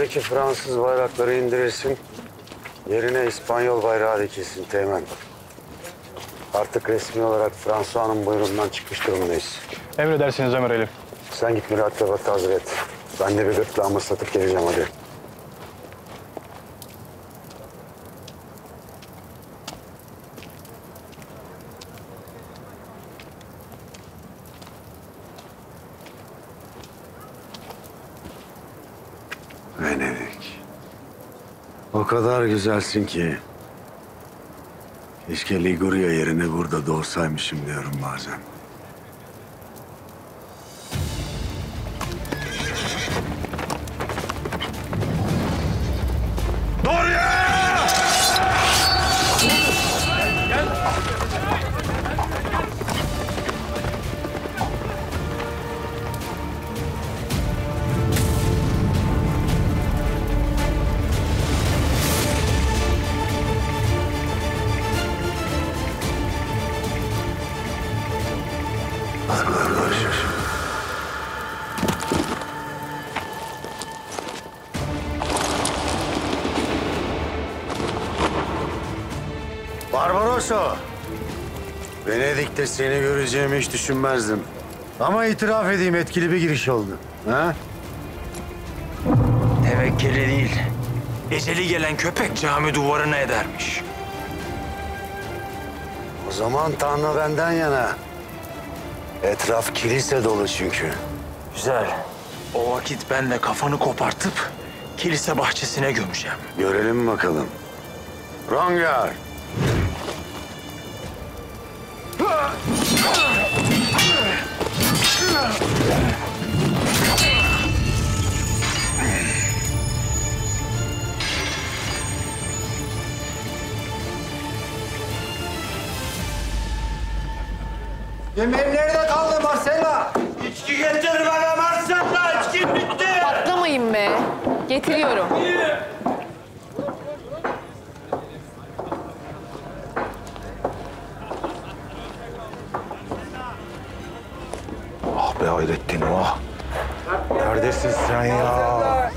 önümüzdeki Fransız bayrakları indirilsin. Yerine İspanyol bayrağı dikilsin Teğmen. Artık resmi olarak François'nın buyruğundan çıkmış durumdayız. Emredersiniz Ömer Ali. Sen git mürettebatı hazır et. Ben de bir gırtlağımı satıp geleceğim hadi. Venedik. O kadar güzelsin ki. Keşke Liguria yerine burada doğsaymışım diyorum bazen. Barbarossa! Venedik'te seni göreceğimi hiç düşünmezdim. Ama itiraf edeyim etkili bir giriş oldu. Ha? Tevekkeli değil. Eceli gelen köpek cami duvarına edermiş. O zaman Tanrı benden yana. Etraf kilise dolu çünkü. Güzel. O vakit ben de kafanı kopartıp kilise bahçesine gömeceğim. Görelim bakalım. Rongar! Yemeğim nerede kaldı Marcella? İçki getir bana Marcella, içki bitti. Patlamayın be. Getiriyorum. Ah be Hayrettin, ah. Neredesin sen ya?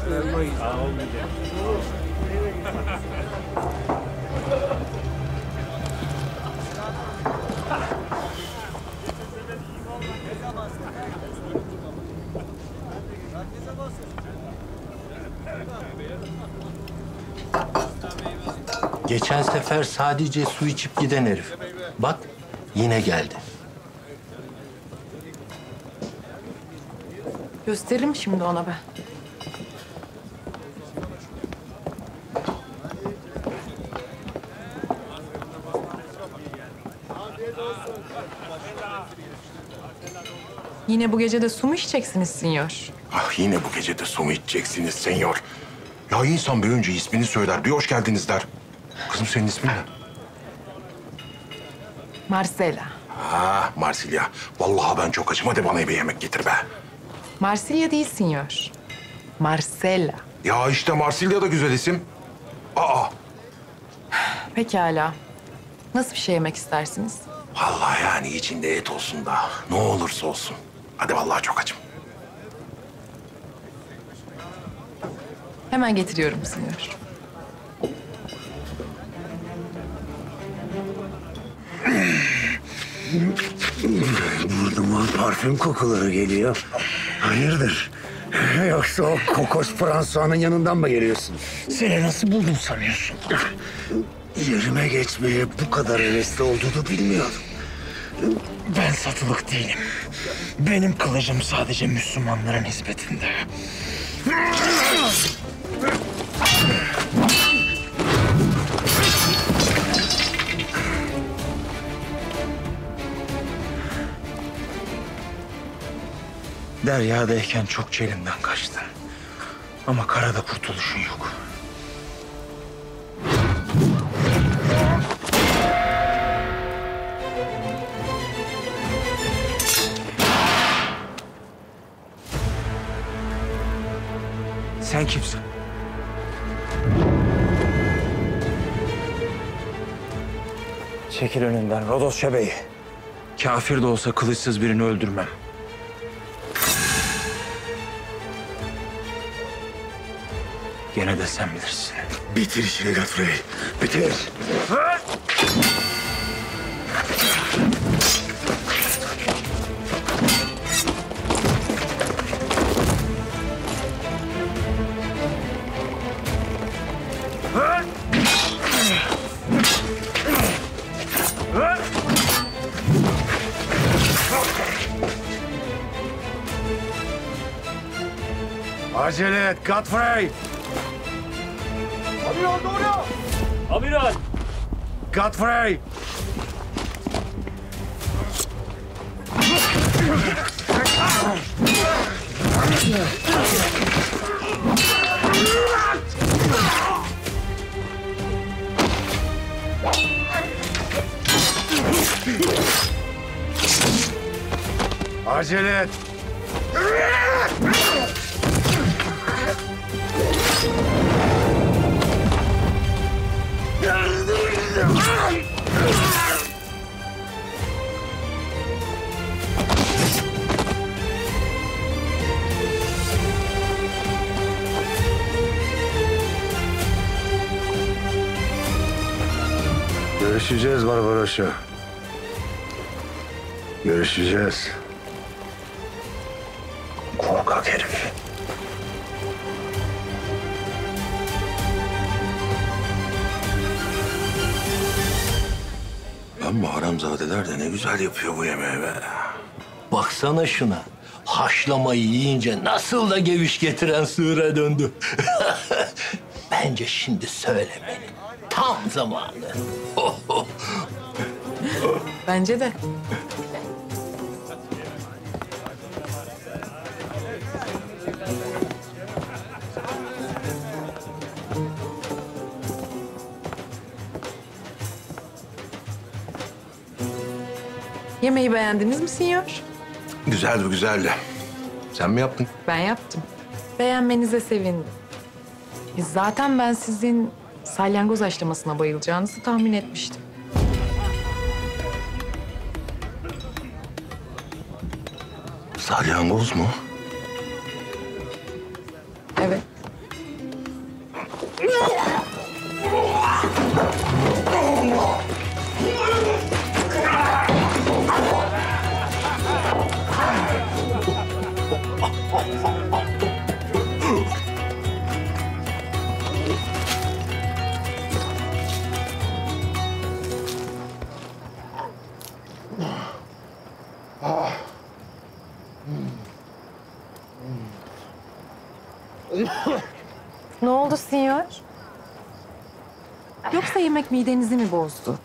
Geçen sefer sadece su içip giden herif. Bak yine geldi. Gösteririm şimdi ona ben. Yine bu gece de su mu içeceksiniz sinyor? Ah yine bu gece de su mu içeceksiniz senyor? Ya insan bir önce ismini söyler, bir hoş geldiniz der. Kızım senin ismin ne? Marcela. Ha Marsilya. Vallahi ben çok açım. Hadi bana bir yemek getir be. Marsilya değil sinyor. Marcela. Ya işte Marsilya da güzel isim. Aa. Pekala. Nasıl bir şey yemek istersiniz? Vallahi yani içinde et olsun da ne olursa olsun. Hadi vallahi çok açım. Hemen getiriyorum sinyor. Burnuma parfüm kokuları geliyor. Hayırdır? Yoksa o kokos François'nın yanından mı geliyorsun? Seni nasıl buldum sanıyorsun? Yerime geçmeye bu kadar hevesli olduğunu bilmiyordum. Ben satılık değilim. Benim kılıcım sadece Müslümanların hizmetinde. Deryadayken çok elimden kaçtı. Ama karada kurtuluşun yok. Sen kimsin? Çekil önünden Rodos Şebeği. Kafir de olsa kılıçsız birini öldürmem. Gene de sen bilirsin. Bitir işini Godfrey. Bitir. Acele et Godfrey. Amiral! Godfrey. Acele et. Görüşeceğiz Barbaros'a. Görüşeceğiz. Korkak herif. Ama haramzadeler de ne güzel yapıyor bu yemeği be. Baksana şuna. Haşlamayı yiyince nasıl da geviş getiren sığıra döndü. Bence şimdi söylemenin tam zamanı. Bence de. Yemeği beğendiniz mi sinyor? Güzeldi, güzeldi. Sen mi yaptın? Ben yaptım. Beğenmenize sevindim. Zaten ben sizin salyangoz haşlamasına bayılacağınızı tahmin etmiştim. Salyangoz mu? Evet. Ne oldu sinyor? Yoksa yemek midenizi mi bozdu?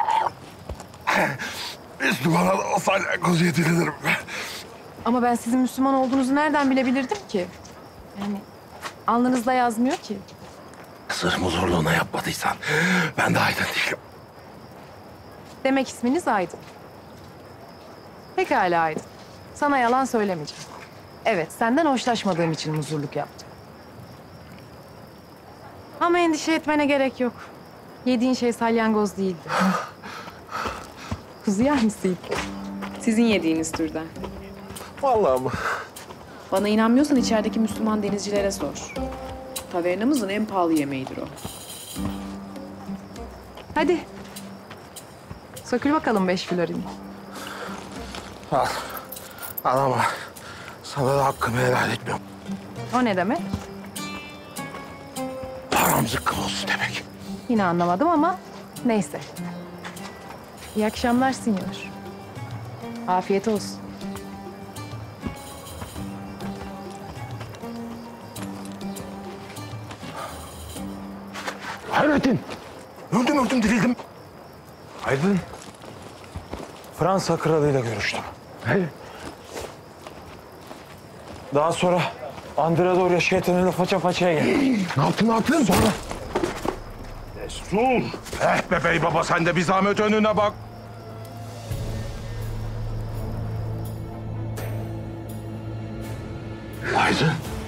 Müslümana da o salyangoz yedirilirim. Ama ben sizin Müslüman olduğunuzu nereden bilebilirdim ki? Yani alnınızda yazmıyor ki. Sırf huzurluğuna yapmadıysan ben de aydın değilim. Demek isminiz Aydın. Pekala Aydın. Sana yalan söylemeyeceğim. Evet, senden hoşlaşmadığım için muzurluk yaptım. Ama endişe etmene gerek yok. Yediğin şey salyangoz değildi. Kuzu yer misin? Sizin yediğiniz türden. Vallahi mı? Bana inanmıyorsan içerideki Müslüman denizcilere sor. Tavernamızın en pahalı yemeğidir o. Hadi. Sökül bakalım 5 florin. Al. Al ama sana da hakkımı helal etmiyorum. O ne demek? Haram zıkkım olsun demek. Yine anlamadım ama neyse. İyi akşamlar sinyor. Afiyet olsun. Hayrettin. Öldüm dirildim. Aydın. Fransa kralıyla görüştüm. Daha sonra Andradorya şeytanıyla faça façaya geldik. Ne yaptın? Sonra? Destur. Be bey baba sen de bir zahmet önüne bak. Aydın.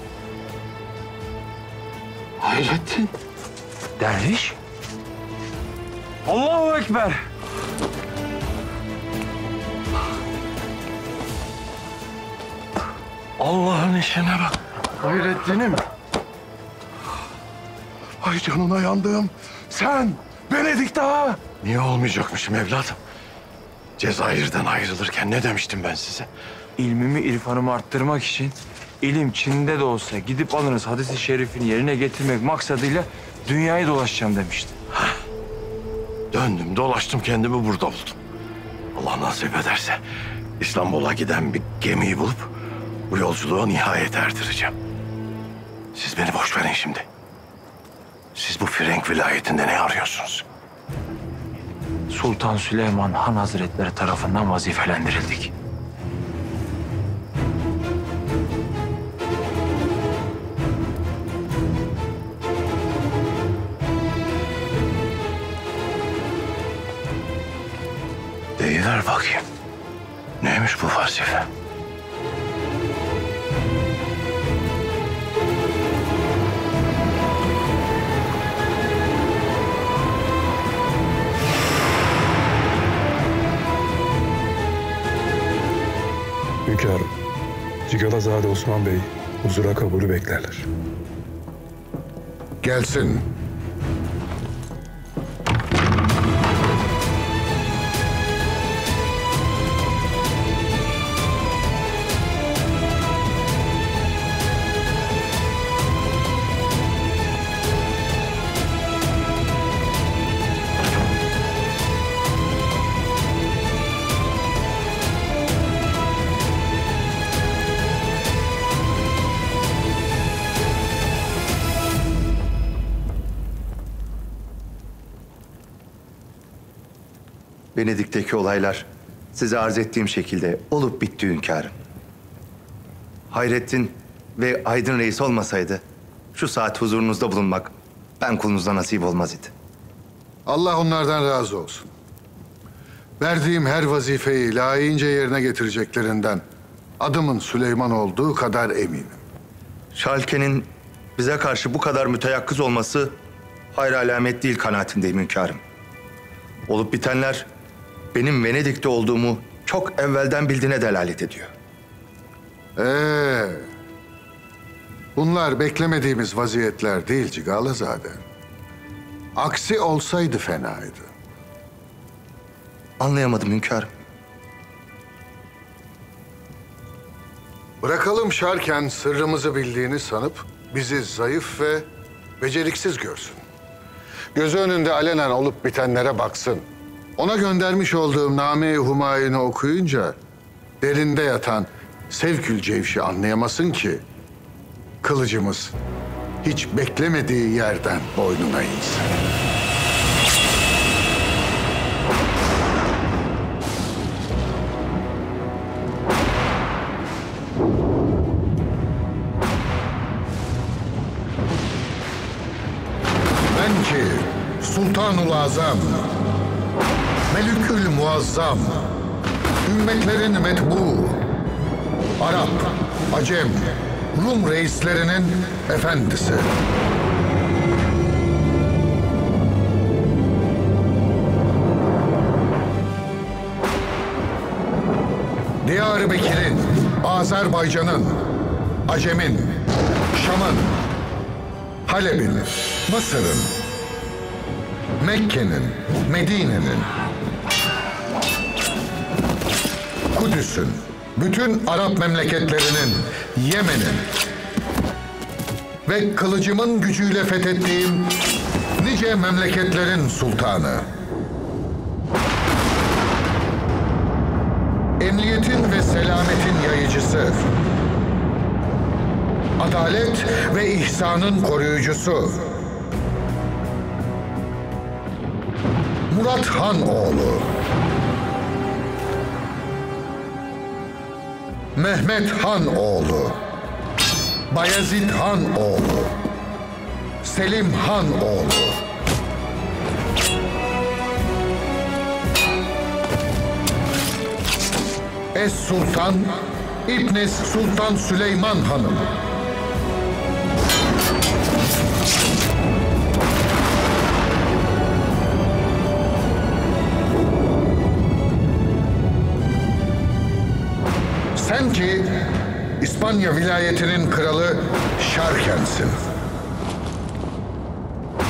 Hayrettin. Derviş. Allahu Ekber. Allah'ın işine bak. Hayrettin'im. Ay canına yandım. Sen, Venedik Ağa. Niye olmayacakmışım evladım? Cezayir'den ayrılırken ne demiştim ben size? İlmimi, irfanımı arttırmak için ilim Çin'de de olsa gidip alınız hadis-i şerifini yerine getirmek maksadıyla dünyayı dolaşacağım demişti. Döndüm, dolaştım, kendimi burada buldum. Allah nasip ederse İstanbul'a giden bir gemiyi bulup bu yolculuğa nihayet erdireceğim. Siz beni boş verin şimdi. Siz bu Frenk vilayetinde ne arıyorsunuz? Sultan Süleyman Han Hazretleri tarafından vazifelendirildik. Deyiver bakayım. Neymiş bu vazife? Hünkârım, Cigalazade Osman Bey huzura kabulü beklerler. Gelsin. Venedik'teki olaylar size arz ettiğim şekilde olup bitti hünkârım. Hayrettin ve Aydın Reis olmasaydı şu saat huzurunuzda bulunmak ben kulunuzda nasip olmaz idi. Allah onlardan razı olsun. Verdiğim her vazifeyi layığınca yerine getirecekleриnden adımın Süleyman olduğu kadar eminim. Şalke'nin bize karşı bu kadar müteyakkız olması hayır alamet değil kanaatindeyim hünkârım. Olup bitenler benim Venedik'te olduğumu çok evvelden bildiğine delalet ediyor. Bunlar beklemediğimiz vaziyetler değil Cigalazade. Aksi olsaydı fenaydı. Anlayamadım hünkârım. Bırakalım Şarken sırrımızı bildiğini sanıp bizi zayıf ve beceriksiz görsün. Gözü önünde alenen olup bitenlere baksın. Ona göndermiş olduğum Name-i Humayun'u okuyunca derinde yatan sevkül cevşi anlayamasın ki kılıcımız hiç beklemediği yerden boynuna insin. Ben ki Sultanul Azam, Melikül Muazzam, ümmetlerin metbu, Arap, Acem, Rum reislerinin efendisi. Diyarbakır'ın, Azerbaycan'ın, Acem'in, Şam'ın, Halep'in, Mısır'ın, Mekke'nin, Medine'nin, Kudüs'ün, bütün Arap memleketlerinin, Yemen'in ve kılıcımın gücüyle fethettiğim nice memleketlerin sultanı. Emniyetin ve selametin yayıcısı. Adalet ve ihsanın koruyucusu. Murat Hanoğlu. Mehmet Hanoğlu. Bayezid Hanoğlu. Selim Hanoğlu. Es-Sultan İbn Sultan Süleyman Hanım. Sen ki İspanya vilayetinin kralı Şarken'sin.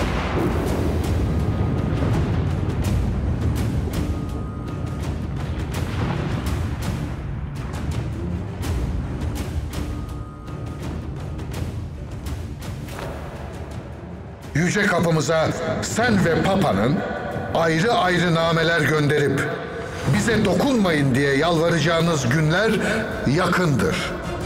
yüce kapımıza sen ve Papa'nın ayrı ayrı nameler gönderip bize dokunmayın diye yalvaracağınız günler yakındır.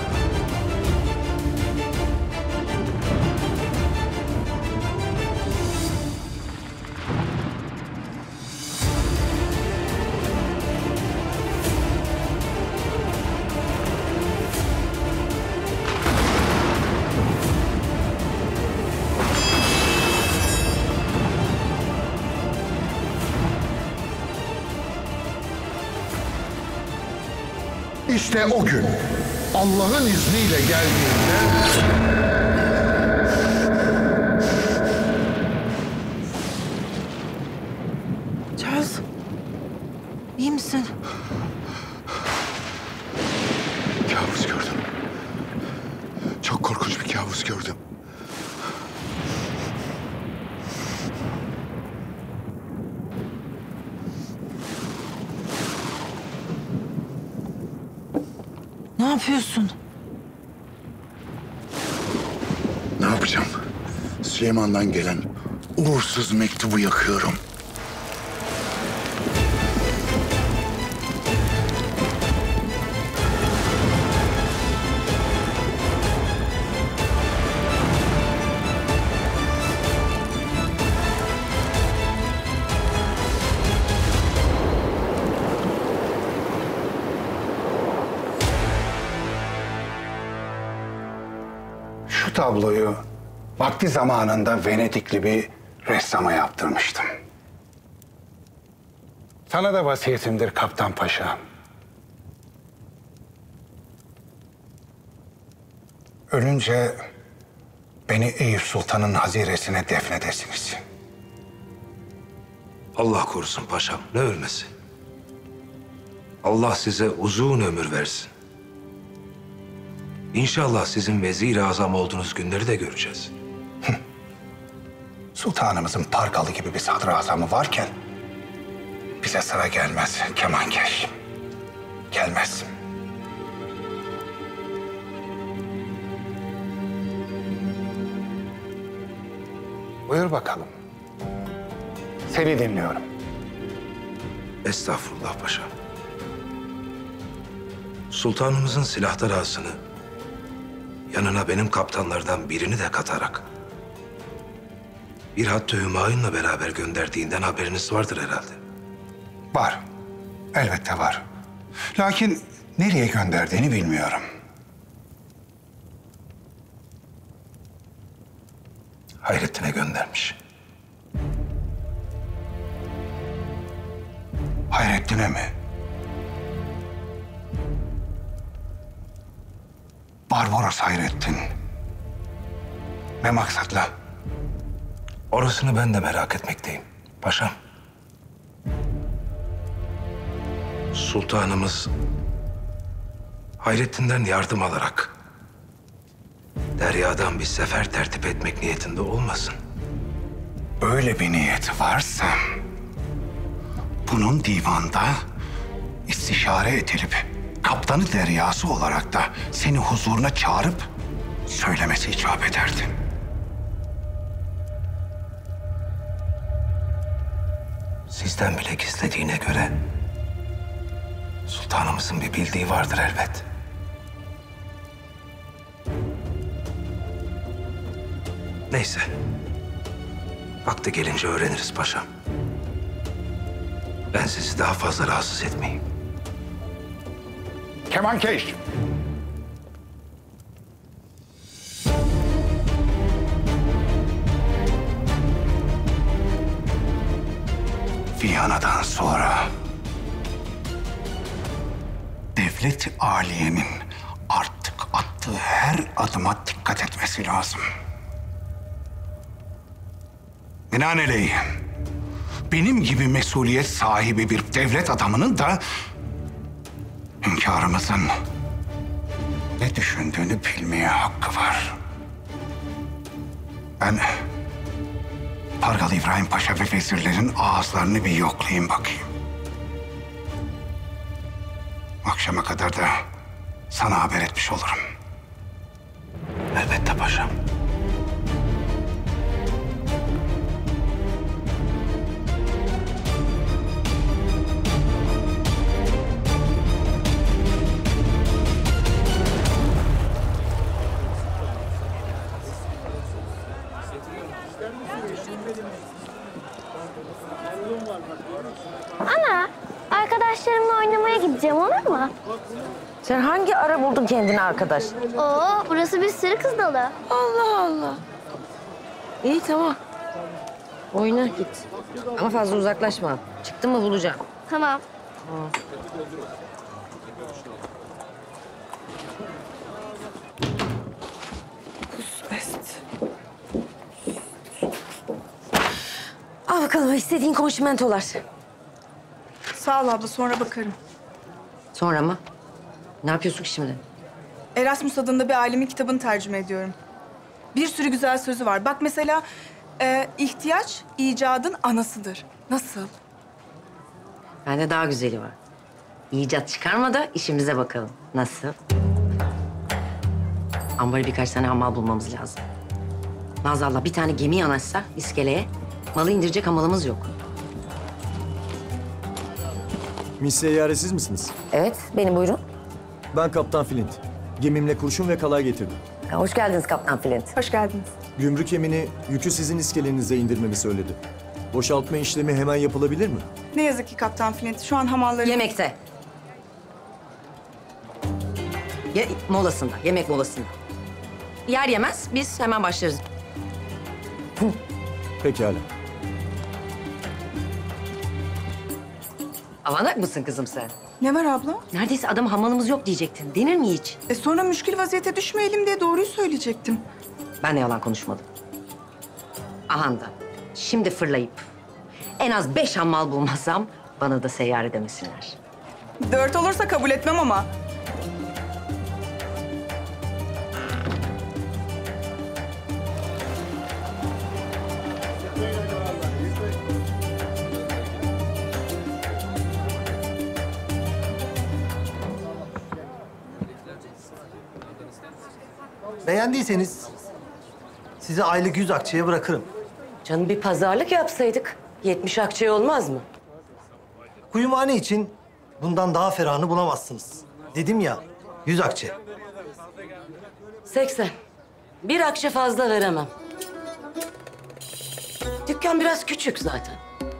İşte o gün Allah'ın izniyle geldiğinde Charles, iyi misin? kabus gördüm. Çok korkunç bir kabus gördüm. Ne yapıyorsun? Ne yapacağım? Süleyman'dan gelen uğursuz mektubu yakıyorum. Şu tabloyu vakti zamanında Venedikli bir ressama yaptırmıştım. Sana da vasiyetimdir Kaptan Paşa. Ölünce beni Eyüp Sultan'ın haziresine defnedesiniz. Allah korusun paşam, ne ölmesi? Allah size uzun ömür versin. İnşallah sizin vezir-i azam olduğunuz günleri de göreceğiz. Sultanımızın Pargalı gibi bir sadrazamı varken bize sıra gelmez kemankeş. Gelmez. Buyur bakalım. Seni dinliyorum. Estağfurullah paşam. Sultanımızın silahtar ağasını, yanına benim kaptanlardan birini de katarak bir hattı hümayunla beraber gönderdiğinden haberiniz vardır herhalde. Var. Elbette var. Lakin nereye gönderdiğini bilmiyorum. Hayrettin'e göndermiş. Hayrettin'e mi? Barbaros Hayrettin. Ne maksatla? Orasını ben de merak etmekteyim paşam. Sultanımız Hayrettin'den yardım alarak deryadan bir sefer tertip etmek niyetinde olmasın. Öyle bir niyeti varsa bunun divanda istişare edilip kaptanı deryası olarak da seni huzuruna çağırıp söylemesi icap ederdi. Sizden bile gizlediğine göre sultanımızın bir bildiği vardır elbet. Neyse. Vakti gelince öğreniriz paşam. Ben sizi daha fazla rahatsız etmeyeyim. Kemankeş. Viyana'dan sonra devlet aliyenin artık attığı her adıma dikkat etmesi lazım. Binaenaleyh benim gibi mesuliyet sahibi bir devlet adamının da hünkârımızın ne düşündüğünü bilmeye hakkı var. Ben Pargalı İbrahim Paşa ve vezirlerin ağızlarını bir yoklayayım bakayım. Akşama kadar da sana haber etmiş olurum. Elbette paşam. Ana, arkadaşlarımla oynamaya gideceğim, olur mu? Sen hangi ara buldun kendine arkadaş? Oo, burası bir sürü kız dolu. Allah Allah. İyi tamam. Oyna git. Ama fazla uzaklaşma. Çıktın mı bulacağım. Tamam. Al bakalım istediğin konşimentolar. Sağ ol abla, sonra bakarım. Sonra mı? Ne yapıyorsun ki şimdi? Erasmus adında bir alemin kitabını tercüme ediyorum. Bir sürü güzel sözü var. Bak mesela, ihtiyaç icadın anasıdır. Nasıl? Bende daha güzeli var. İcat çıkarma da işimize bakalım. Nasıl? Ambarı birkaç tane hamal bulmamız lazım. Maazallah bir tane gemi yanaşsa iskeleye, malı indirecek hamalımız yok. Miss Seyyare siz misiniz? Evet, benim buyurun. Ben Kaptan Flint. Gemimle kurşun ve kalay getirdim. Hoş geldiniz Kaptan Flint. Hoş geldiniz. Gümrük emini yükü sizin iskelenize indirmemi söyledi. Boşaltma işlemi hemen yapılabilir mi? Ne yazık ki Kaptan Flint, şu an hamalları... Yemekte. Molasında, yemek molasında. Yer yemez, biz hemen başlarız. Pekala. Avanak mısın kızım sen? Ne var abla? Neredeyse adam hamalımız yok diyecektin. Denir mi hiç? Sonra müşkil vaziyete düşmeyelim diye doğruyu söyleyecektim. Ben de yalan konuşmadım. Ahanda, şimdi fırlayıp en az 5 hammal bulmazsam bana da seyyare demesinler. 4 olursa kabul etmem ama. Beğendiyseniz sizi aylık 100 akçeye bırakırım. Canım bir pazarlık yapsaydık 70 akçe olmaz mı? Kuyumhane için bundan daha ferahını bulamazsınız. Dedim ya 100 akçe. 80. Bir akçe fazla veremem. Dükkan biraz küçük zaten.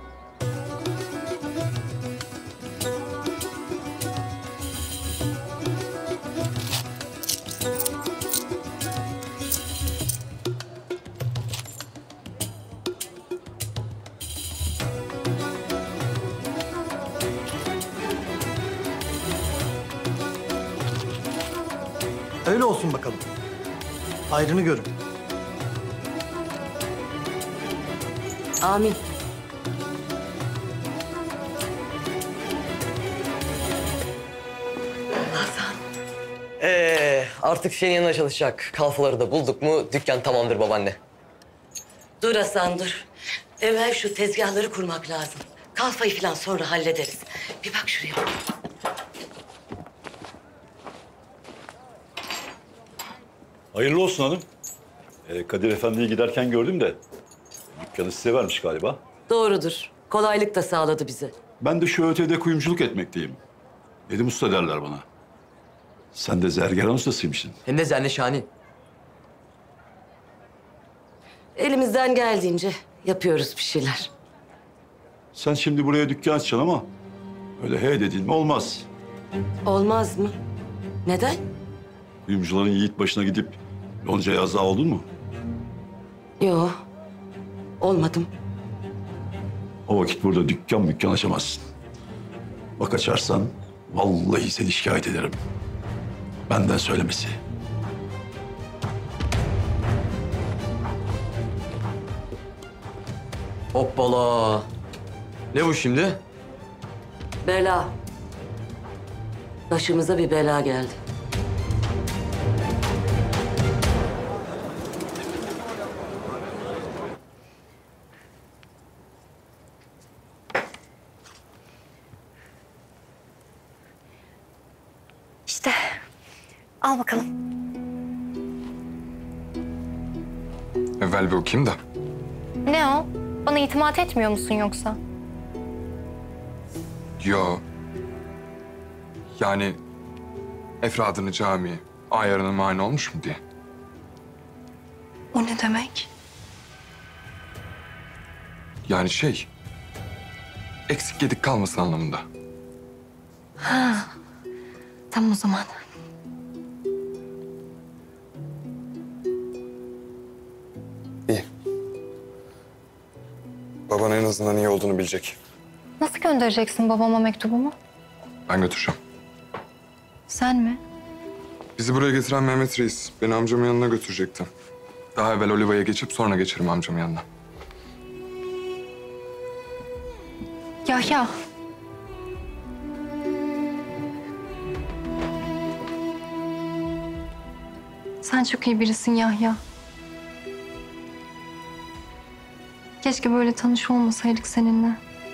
Öyle olsun bakalım. Hayrını görün. Amin. Artık senin yanına çalışacak. Kalfaları da bulduk mu dükkan tamamdır babaanne. Dur Hasan dur. Evvel şu tezgahları kurmak lazım. Kalfayı falan sonra hallederiz. Bir bak şuraya. Hayırlı olsun hanım. Kadir Efendi'yi giderken gördüm de dükkanı size vermiş galiba. Doğrudur. Kolaylık da sağladı bize. Ben de şu ötede kuyumculuk etmekteyim. Nedim Usta derler bana. Sen de zergeran ustasıymışsın. Hem de zerneşani. Elimizden geldiğince yapıyoruz bir şeyler. Sen şimdi buraya dükkan açacaksın ama öyle he dedin mi olmaz. Olmaz mı? Neden? Kuyumcuların yiğit başına gidip yonca yazlığa oldun mu? Yo, olmadım. O vakit burada dükkan açamazsın. Bak açarsan vallahi seni şikayet ederim. Benden söylemesi. Hoppala. Ne bu şimdi? Bela. Başımıza bir bela geldi. İşte. Al bakalım. Evvel bir okuyayım da. Ne o? Bana itimat etmiyor musun yoksa? Yo. Yani efradını camiye, ayarına mani olmuş mu diye. O ne demek? Yani eksik gedik kalmasın anlamında. Ha. Tamam o zaman. İyi. Baban en azından iyi olduğunu bilecek. Nasıl göndereceksin babama mektubumu? Ben götüreceğim. Sen mi? Bizi buraya getiren Mehmet Reis beni amcamın yanına götürecekti. Daha evvel Oliva'ya geçip sonra geçerim amcamın yanına. Yahya. Sen çok iyi birisin Yahya. Keşke böyle tanış olmasaydık seninle.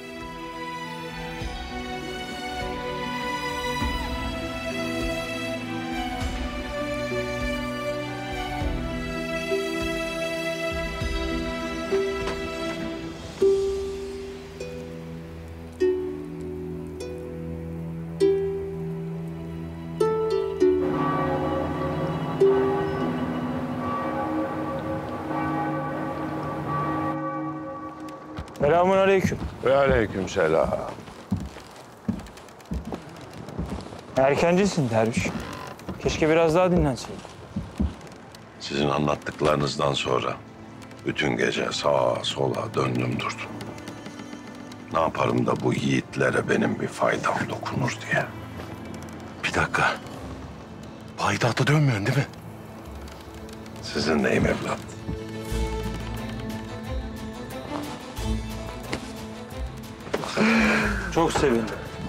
Selamun aleyküm. Ve aleyküm selam. Erkencisin derviş. Keşke biraz daha dinlenseydin. Sizin anlattıklarınızdan sonra bütün gece sağa sola döndüm durdum. Ne yaparım da bu yiğitlere benim bir faydam dokunur diye. Bir dakika. Payitahta dönmüyorsun değil mi? Sizin neyim evlat? Çok sevindim.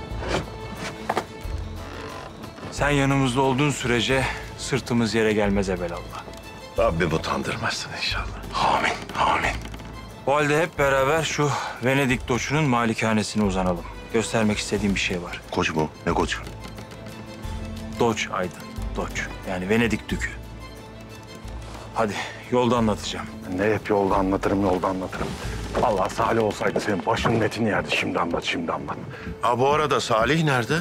Sen yanımızda olduğun sürece sırtımız yere gelmez evelallah. Rabbim utandırmasın inşallah. Amin, amin. O halde hep beraber şu Venedik Doçu'nun malikanesine uzanalım. Göstermek istediğim bir şey var. Koç mu? Ne koçu? Doç Aydın, Doç. Yani Venedik Dükü. Hadi yolda anlatacağım. Ne hep yolda anlatırım. Allah Salih olsaydı senin başının etini yerdi. Şimdi anlat. Ha bu arada Salih nerede?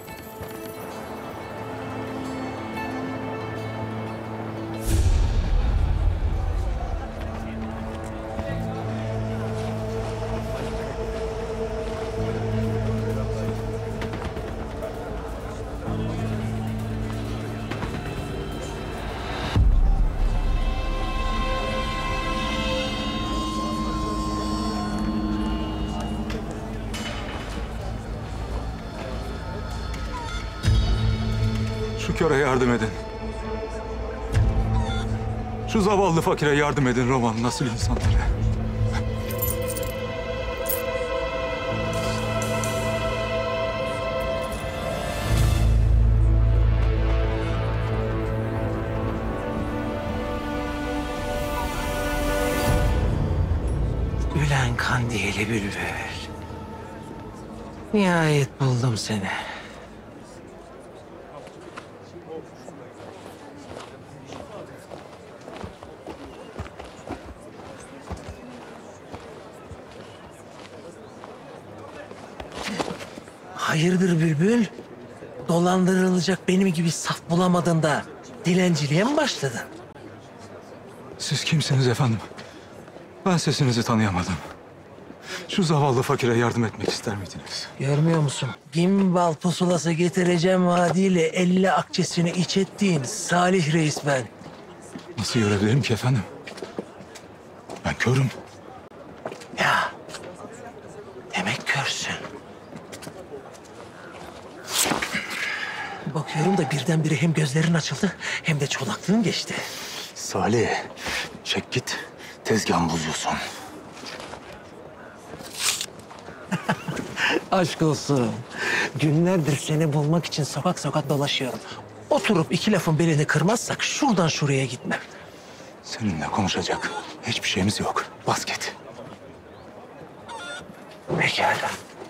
Şu köre yardım edin. Şu zavallı fakire yardım edin Roma'nın nasıl insanları. Ülen kandili bülbül. Nihayet buldum seni. Hayırdır bülbül? Dolandırılacak benim gibi saf bulamadın da dilenciliğe mi başladın? Siz kimsiniz efendim? Ben sesinizi tanıyamadım. Şu zavallı fakire yardım etmek ister miydiniz? Görmüyor musun? Gimbal pusulası getireceğim vaadiyle 50 akçesini iç ettiğin Salih Reis ben. Nasıl görebilirim ki efendim? Ben körüm. Ya, demek körsün. Bakıyorum da birdenbire hem gözlerin açıldı hem de çolaklığın geçti. Salih, çek git. Tezgahımı bozuyorsun. Aşk olsun. Günlerdir seni bulmak için sokak sokak dolaşıyorum. Oturup iki lafın belini kırmazsak şuradan şuraya gitmem. Seninle konuşacak hiçbir şeyimiz yok. Bas git. Pekala.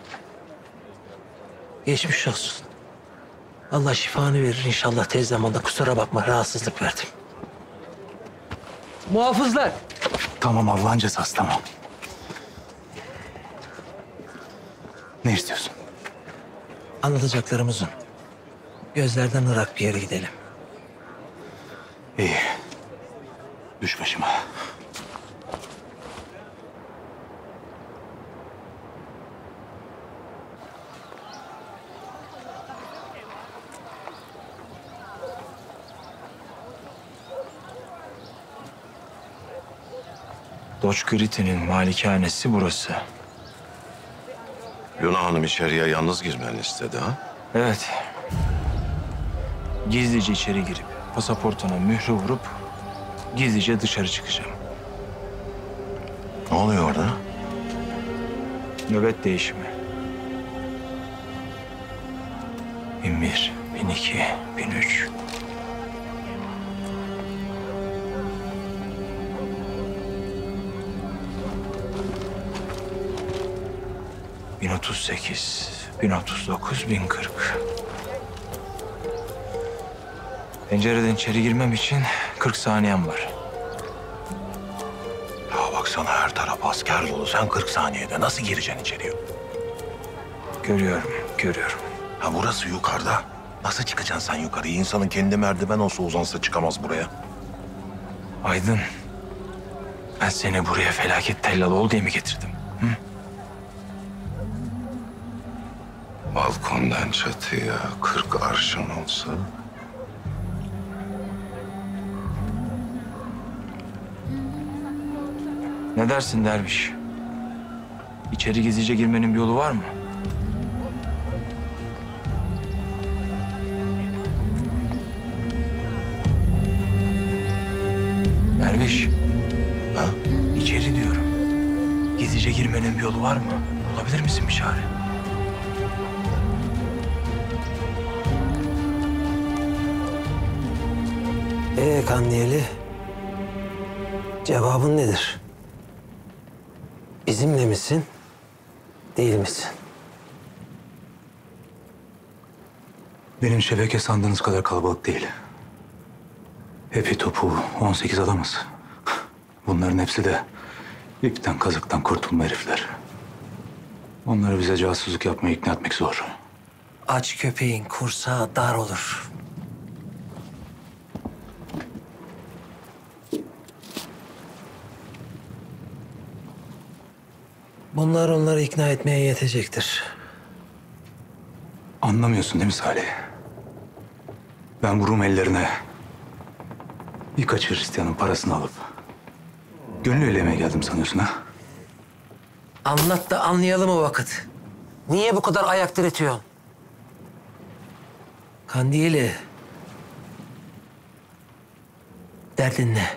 Geçmiş olsun. Allah şifanı verir inşallah tez zamanda. Kusura bakma, rahatsızlık verdim. Muhafızlar. Tamam Allah'ın cezası tamam. Ne istiyorsun? Anlatacaklarım uzun. Gözlerden ırak bir yere gidelim. İyi. Düş başıma. Loç Gritty'nin malikanesi burası. Luna Hanım içeriye yalnız girmeni istedi ha? Evet. Gizlice içeri girip pasaportuna mührü vurup gizlice dışarı çıkacağım. Ne oluyor orada? Nöbet değişimi. 1001, 1002, 1003. ...1038, 1039, 1040. Pencereden içeri girmem için 40 saniyem var. Ya baksana her taraf asker dolu. Sen 40 saniyede nasıl gireceksin içeriye? Görüyorum, görüyorum. Ha burası yukarıda. Nasıl çıkacaksın sen yukarıya? İnsanın kendi merdiven olsa uzansa çıkamaz buraya. Aydın, ben seni buraya felaket tellalı ol diye mi getirdim? Hı? Balkondan çatıya 40 arşın olsa... Ne dersin derviş? İçeri gizlice girmenin bir yolu var mı? Derviş. Ha? İçeri diyorum. Gizlice girmenin bir yolu var mı? Bulabilir misin bir çare? Kandiyeli, cevabın nedir? Bizimle misin, değil misin? Benim şebeke sandığınız kadar kalabalık değil. Hepi topu 18 adamız. Bunların hepsi de ipten kazıktan kurtulma herifler. Onları bize casusluk yapmaya ikna etmek zor. Aç köpeğin kursağı dar olur. Bunlar onları ikna etmeye yetecektir. Anlamıyorsun değil mi Salih? Ben bu Rum ellerine birkaç Hristiyanın parasını alıp gönül elemeye geldim sanıyorsun ha? Anlat da anlayalım o vakit. Niye bu kadar ayak diretiyorsun? Kandiyeli. Derdin ne?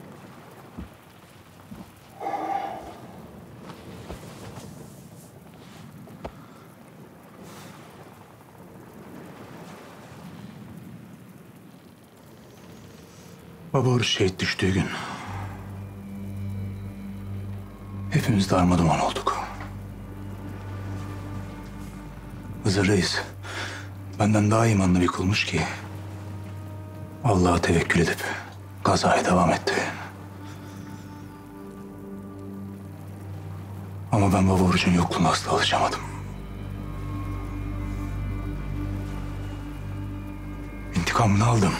Baba Oruç şehit düştüğü gün hepimiz darmaduman olduk. Hızır Reis benden daha imanlı bir kulmuş ki Allah'a tevekkül edip gazaya devam etti. Ama ben Baba Oruç'un yokluğuna asla alışamadım. İntikamını aldım.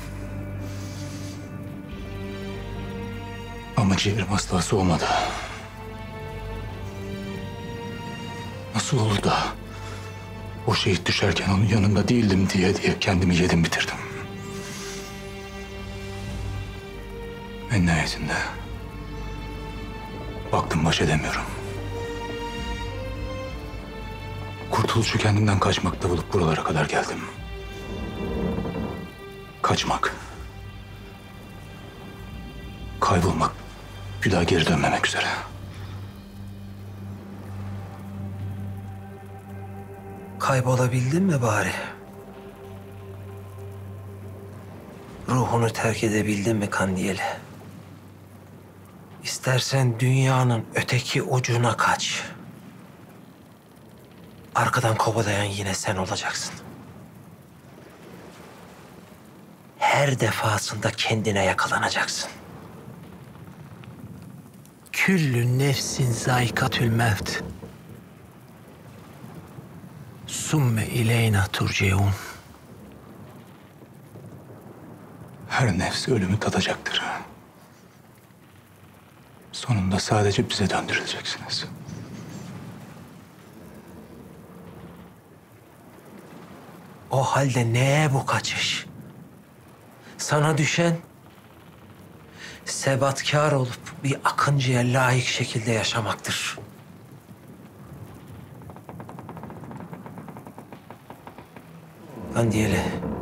Ama ciğerim hastası olmadı. Nasıl olur da o şehit düşerken onun yanında değildim diye kendimi yedim bitirdim. En nihayetinde baktım baş edemiyorum. Kurtuluşu kendimden kaçmakta bulup buralara kadar geldim. Kaçmak. Kaybolmak. Bir daha geri dönmemek üzere. Kaybolabildin mi bari? Ruhunu terk edebildin mi Kandiyeli? İstersen dünyanın öteki ucuna kaç. Arkadan kovalayan yine sen olacaksın. Her defasında kendine yakalanacaksın. Küllü nefsin zayikatül mevt. Summe ileyna turceun. Her nefs ölümü tadacaktır. Sonunda sadece bize döndürüleceksiniz. O halde neye bu kaçış? Sana düşen sebatkar olup bir akıncıya layık şekilde yaşamaktır. Kandiyeli,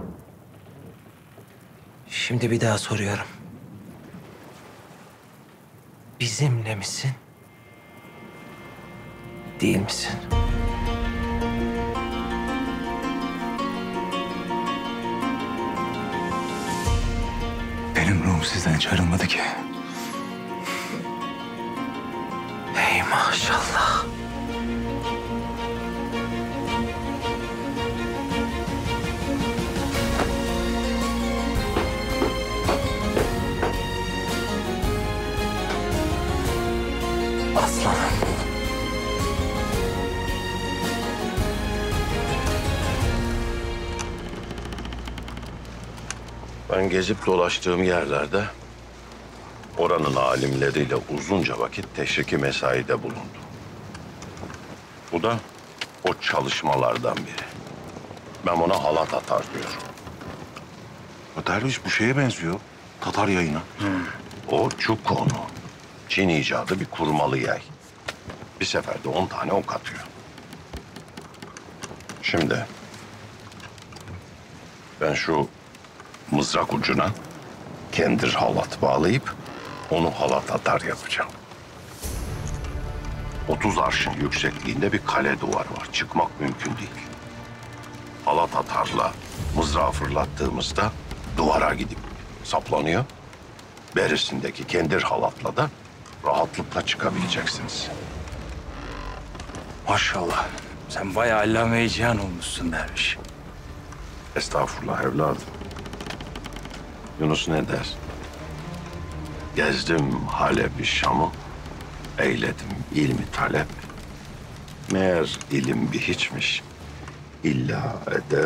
şimdi bir daha soruyorum. Bizimle misin? Değil misin? Benim ruhum sizden hiç ayrılmadı ki. Hey maşallah. Aslanım. Ben gezip dolaştığım yerlerde oranın alimleriyle uzunca vakit teşriki mesaide bulundum. Bu da o çalışmalardan biri. Ben buna halat atar diyorum. O derviş bu şeye benziyor. Tatar yayına. O çukonu. Çin icadı bir kurmalı yay. Bir seferde 10 tane ok atıyor. Şimdi ben şu mızrak ucuna kendir halat bağlayıp onu halat atar yapacağım. 30 arşın yüksekliğinde bir kale duvar var. Çıkmak mümkün değil. Halat atarla mızrağı fırlattığımızda duvara gidip saplanıyor. Berisindeki kendir halatla da rahatlıkla çıkabileceksiniz. Maşallah. Sen bayağı allame-i cihan olmuşsun derviş. Estağfurullah evladım. Yunus ne der? Gezdim Halep'i Şam'ı, eyledim ilmi talep. Meğer ilim bir hiçmiş, illa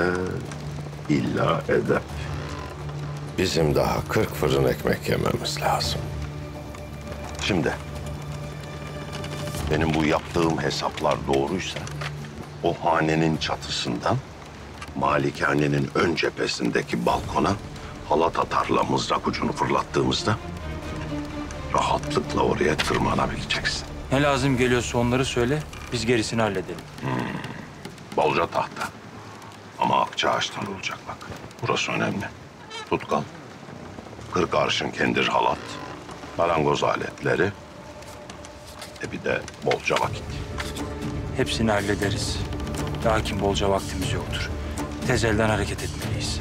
edep. Bizim daha 40 fırın ekmek yememiz lazım. Şimdi benim bu yaptığım hesaplar doğruysa o hanenin çatısından malikanenin ön cephesindeki balkona halat atarla mızrak ucunu fırlattığımızda rahatlıkla oraya tırmanabileceksin. Ne lazım geliyorsa onları söyle, biz gerisini halledelim. Bolca tahta. Ama akça ağaçtan olacak bak. Burası önemli. Tutkal. 40 arşın kendir halat. Marangoz aletleri. Bir de bolca vakit. Hepsini hallederiz. Lakin bolca vaktimiz yoktur. Tez elden hareket etmeliyiz.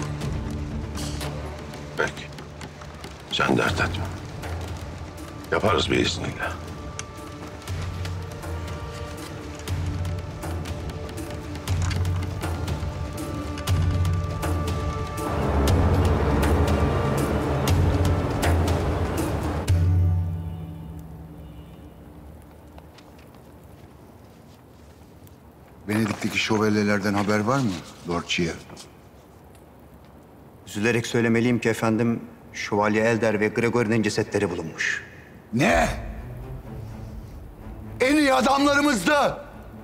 Peki. Sen dert etme. Yaparız bir izniyle. Venedik'teki şövalyelerden haber var mı Lord Chia? Üzülerek söylemeliyim ki efendim, Şövalye Elder ve Gregor'un cesetleri bulunmuş. Ne? En iyi adamlarımızda.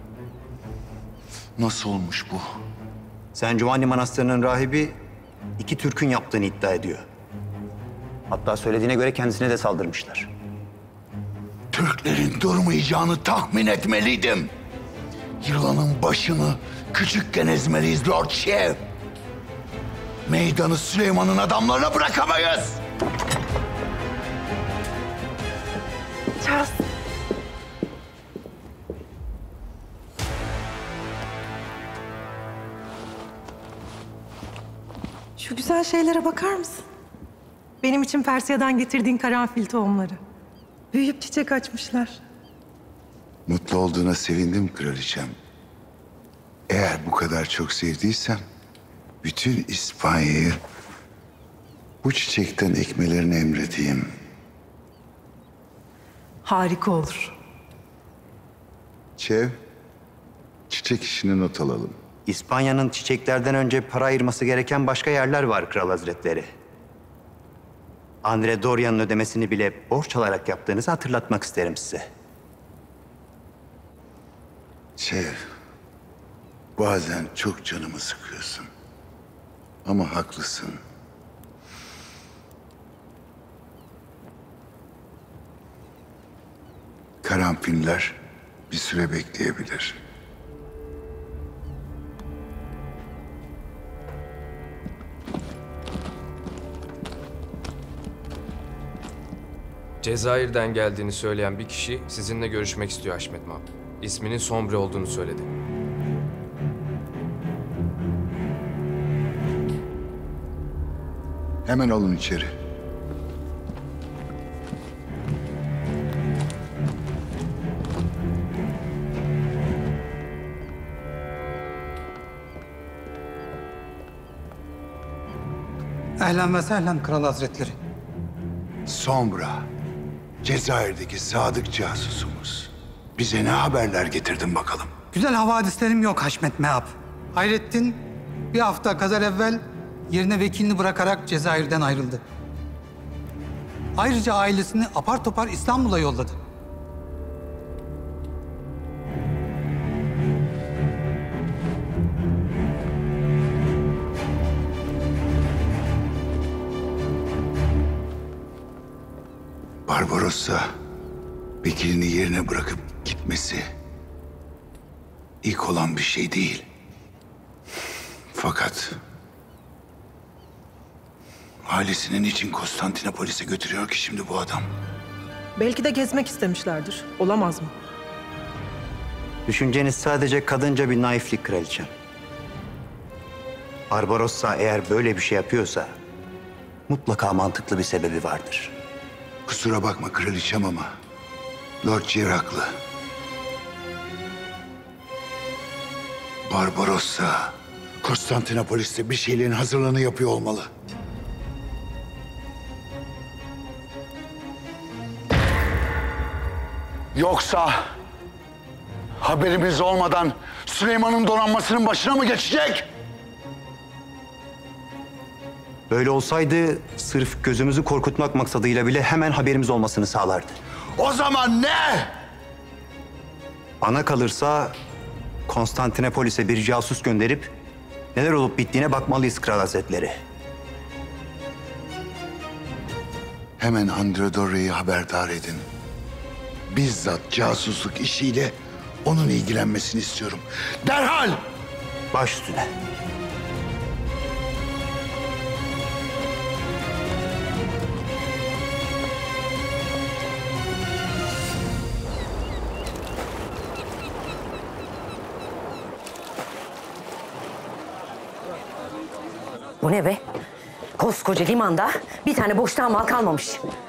Nasıl olmuş bu? San Giovanni Manastırı'nın rahibi 2 Türk'ün yaptığını iddia ediyor. Hatta söylediğine göre kendisine de saldırmışlar. Türklerin durmayacağını tahmin etmeliydim. Yılanın başını küçükken ezmeliyiz Lord Chia. Meydanı Süleyman'ın adamlarına bırakamayız. Charles. Şu güzel şeylere bakar mısın? Benim için Persya'dan getirdiğin karanfil tohumları. Büyüyüp çiçek açmışlar. Mutlu olduğuna sevindim kraliçem. Eğer bu kadar çok sevdiysen bütün İspanya'yı bu çiçekten ekmelerini emredeyim. Harika olur. Çev, çiçek işini not alalım. İspanya'nın çiçeklerden önce para ayırması gereken başka yerler var Kral Hazretleri. Andre Dorian'ın ödemesini bile borç alarak yaptığınızı hatırlatmak isterim size. Çev, bazen çok canımı sıkıyorsun. Ama haklısın. karanfiller bir süre bekleyebilir. Cezayir'den geldiğini söyleyen bir kişi sizinle görüşmek istiyor Haşmet Mab. İsminin Sombre olduğunu söyledi. Hemen alın içeri. Ehlen ve sehlen Kral Hazretleri. Sombra, Cezayir'deki sadık casusumuz. Bize ne haberler getirdin bakalım? Güzel havadislerim yok Haşmet Meab. Hayrettin bir hafta kadar evvel yerine vekilini bırakarak Cezayir'den ayrıldı. Ayrıca ailesini apar topar İstanbul'a yolladı. Barbarossa, vekilini yerine bırakıp gitmesi ilk olan bir şey değil. Fakat ailesinin için Konstantinopolis'e götürüyor ki şimdi bu adam? Belki de gezmek istemişlerdir. Olamaz mı? Düşünceniz sadece kadınca bir naiflik kraliçem. Barbarossa eğer böyle bir şey yapıyorsa mutlaka mantıklı bir sebebi vardır. Kusura bakma kraliçem ama Lord Cer haklı. Barbarossa Konstantinopolis'te bir şeylerin hazırlığını yapıyor olmalı. Yoksa haberimiz olmadan Süleyman'ın donanmasının başına mı geçecek? Böyle olsaydı sırf gözümüzü korkutmak maksadıyla bile hemen haberimiz olmasını sağlardı. O zaman ne? Bana kalırsa Konstantinopolis'e bir casus gönderip neler olup bittiğine bakmalıyız Kral Hazretleri. Hemen André haberdar edin. Bizzat casusluk işiyle onun ilgilenmesini istiyorum. Derhal! Baş üstüne. Bu ne be? Koskoca limanda bir tane boştan mal kalmamış.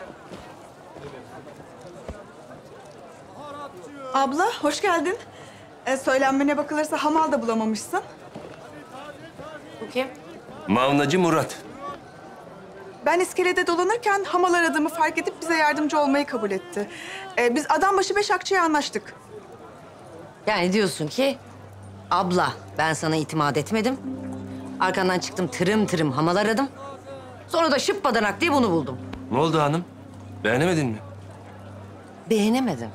Abla, hoş geldin. Söylenmene bakılırsa hamal da bulamamışsın. Bu kim? Mavnacı Murat. Ben iskelede dolanırken hamal aradığımı fark edip bize yardımcı olmayı kabul etti. Biz adam başı 5 akçeye anlaştık. Yani diyorsun ki abla ben sana itimat etmedim. Arkandan çıktım tırım tırım hamal aradım. Sonra da şıppadanak diye bunu buldum. Ne oldu hanım? Beğenemedin mi? Beğenemedim.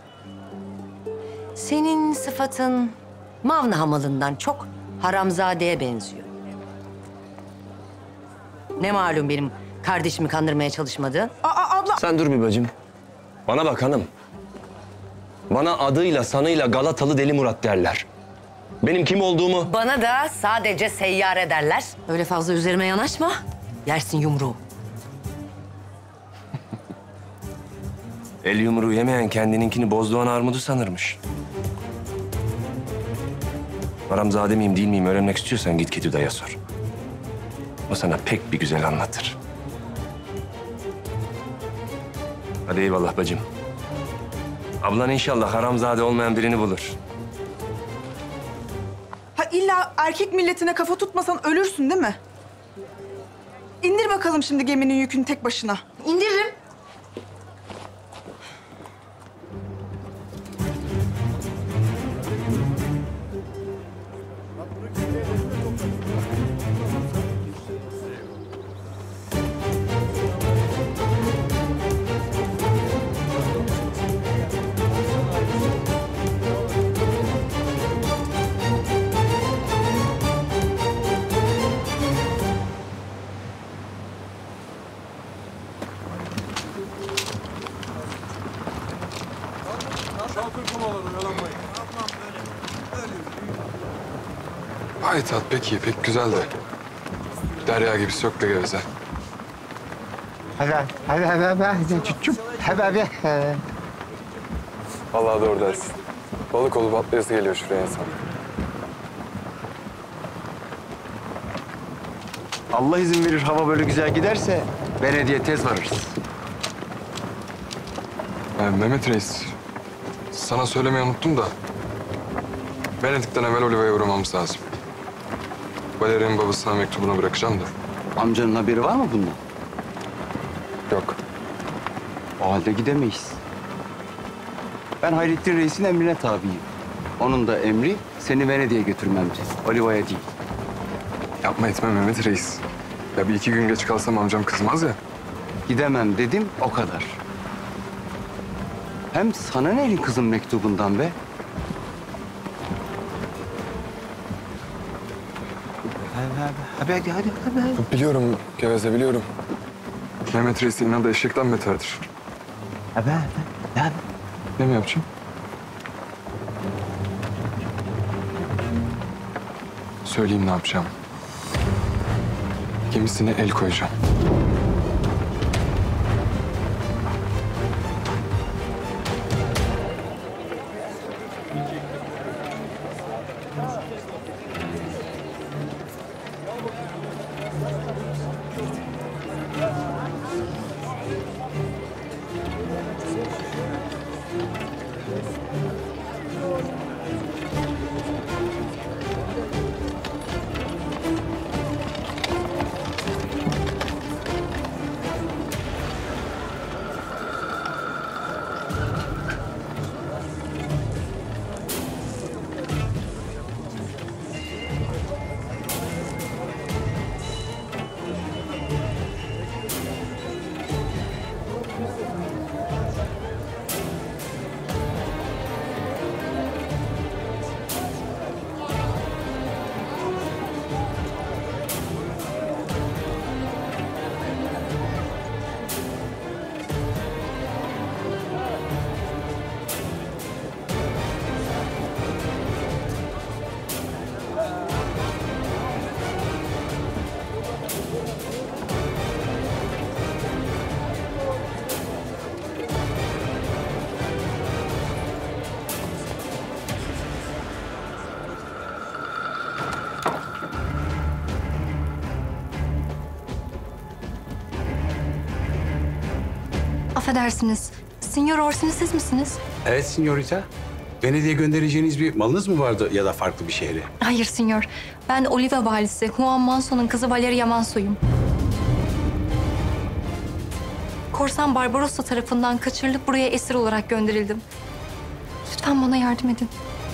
Senin sıfatın Mavna hamalından çok haramzadeye benziyor. Ne malum benim kardeşimi kandırmaya çalışmadığın? Abla! Sen dur bir bacım. Bana bak hanım. Bana adıyla sanıyla Galatalı Deli Murat derler. Benim kim olduğumu... Bana da sadece seyyare derler. Öyle fazla üzerime yanaşma. Yersin yumruğu. El yumruğu yemeyen kendininkini bozdoğan armudu sanırmış. Haramzade miyim değil miyim öğrenmek istiyorsan git Keduda'ya sor. O sana pek bir güzel anlatır. Hadi eyvallah bacım. Ablan inşallah haramzade olmayan birini bulur. Ha illa erkek milletine kafa tutmasan ölürsün değil mi? İndir bakalım şimdi geminin yükünü tek başına. İndiririm. Gayet tat, pek iyi, pek güzel de. Derya gibisi yok be geveze. Vallahi doğru dersin. Balık olup atlayası geliyor şuraya insan. Allah izin verir hava böyle güzel giderse Venedik'e tez varırız. Mehmet Reis, sana söylemeyi unuttum da... Venedik'ten evvel Oliva'ya uğramamız lazım. Valeria'nın babasına mektubunu bırakacağım da. Amcanın haberi var mı bundan? Yok. O halde gidemeyiz. Ben Hayrettin Reis'in emrine tabiyim. Onun da emri seni Venedik'e götürmemdir. Oliva'ya değil. Yapma etme Mehmet Reis. Ya bir iki gün geç kalsam amcam kızmaz ya. Gidemem dedim, o kadar. Hem sana ne elin kızın mektubundan be? Hadi. Biliyorum Geveze, biliyorum. Mehmet Reis'in inadı eşekten beterdir. Ne mi yapacağım? Söyleyeyim ne yapacağım. Gemisine el koyacağım. Affedersiniz. Signor Orsini siz misiniz? Evet Signorita. Venedik'e göndereceğiniz bir malınız mı vardı ya da farklı bir şehre? Hayır Signor. Ben Oliva valisi Juan Manso'nun kızı Valeria Manso'yum. Korsan Barbarossa tarafından kaçırılıp buraya esir olarak gönderildim. Lütfen bana yardım edin.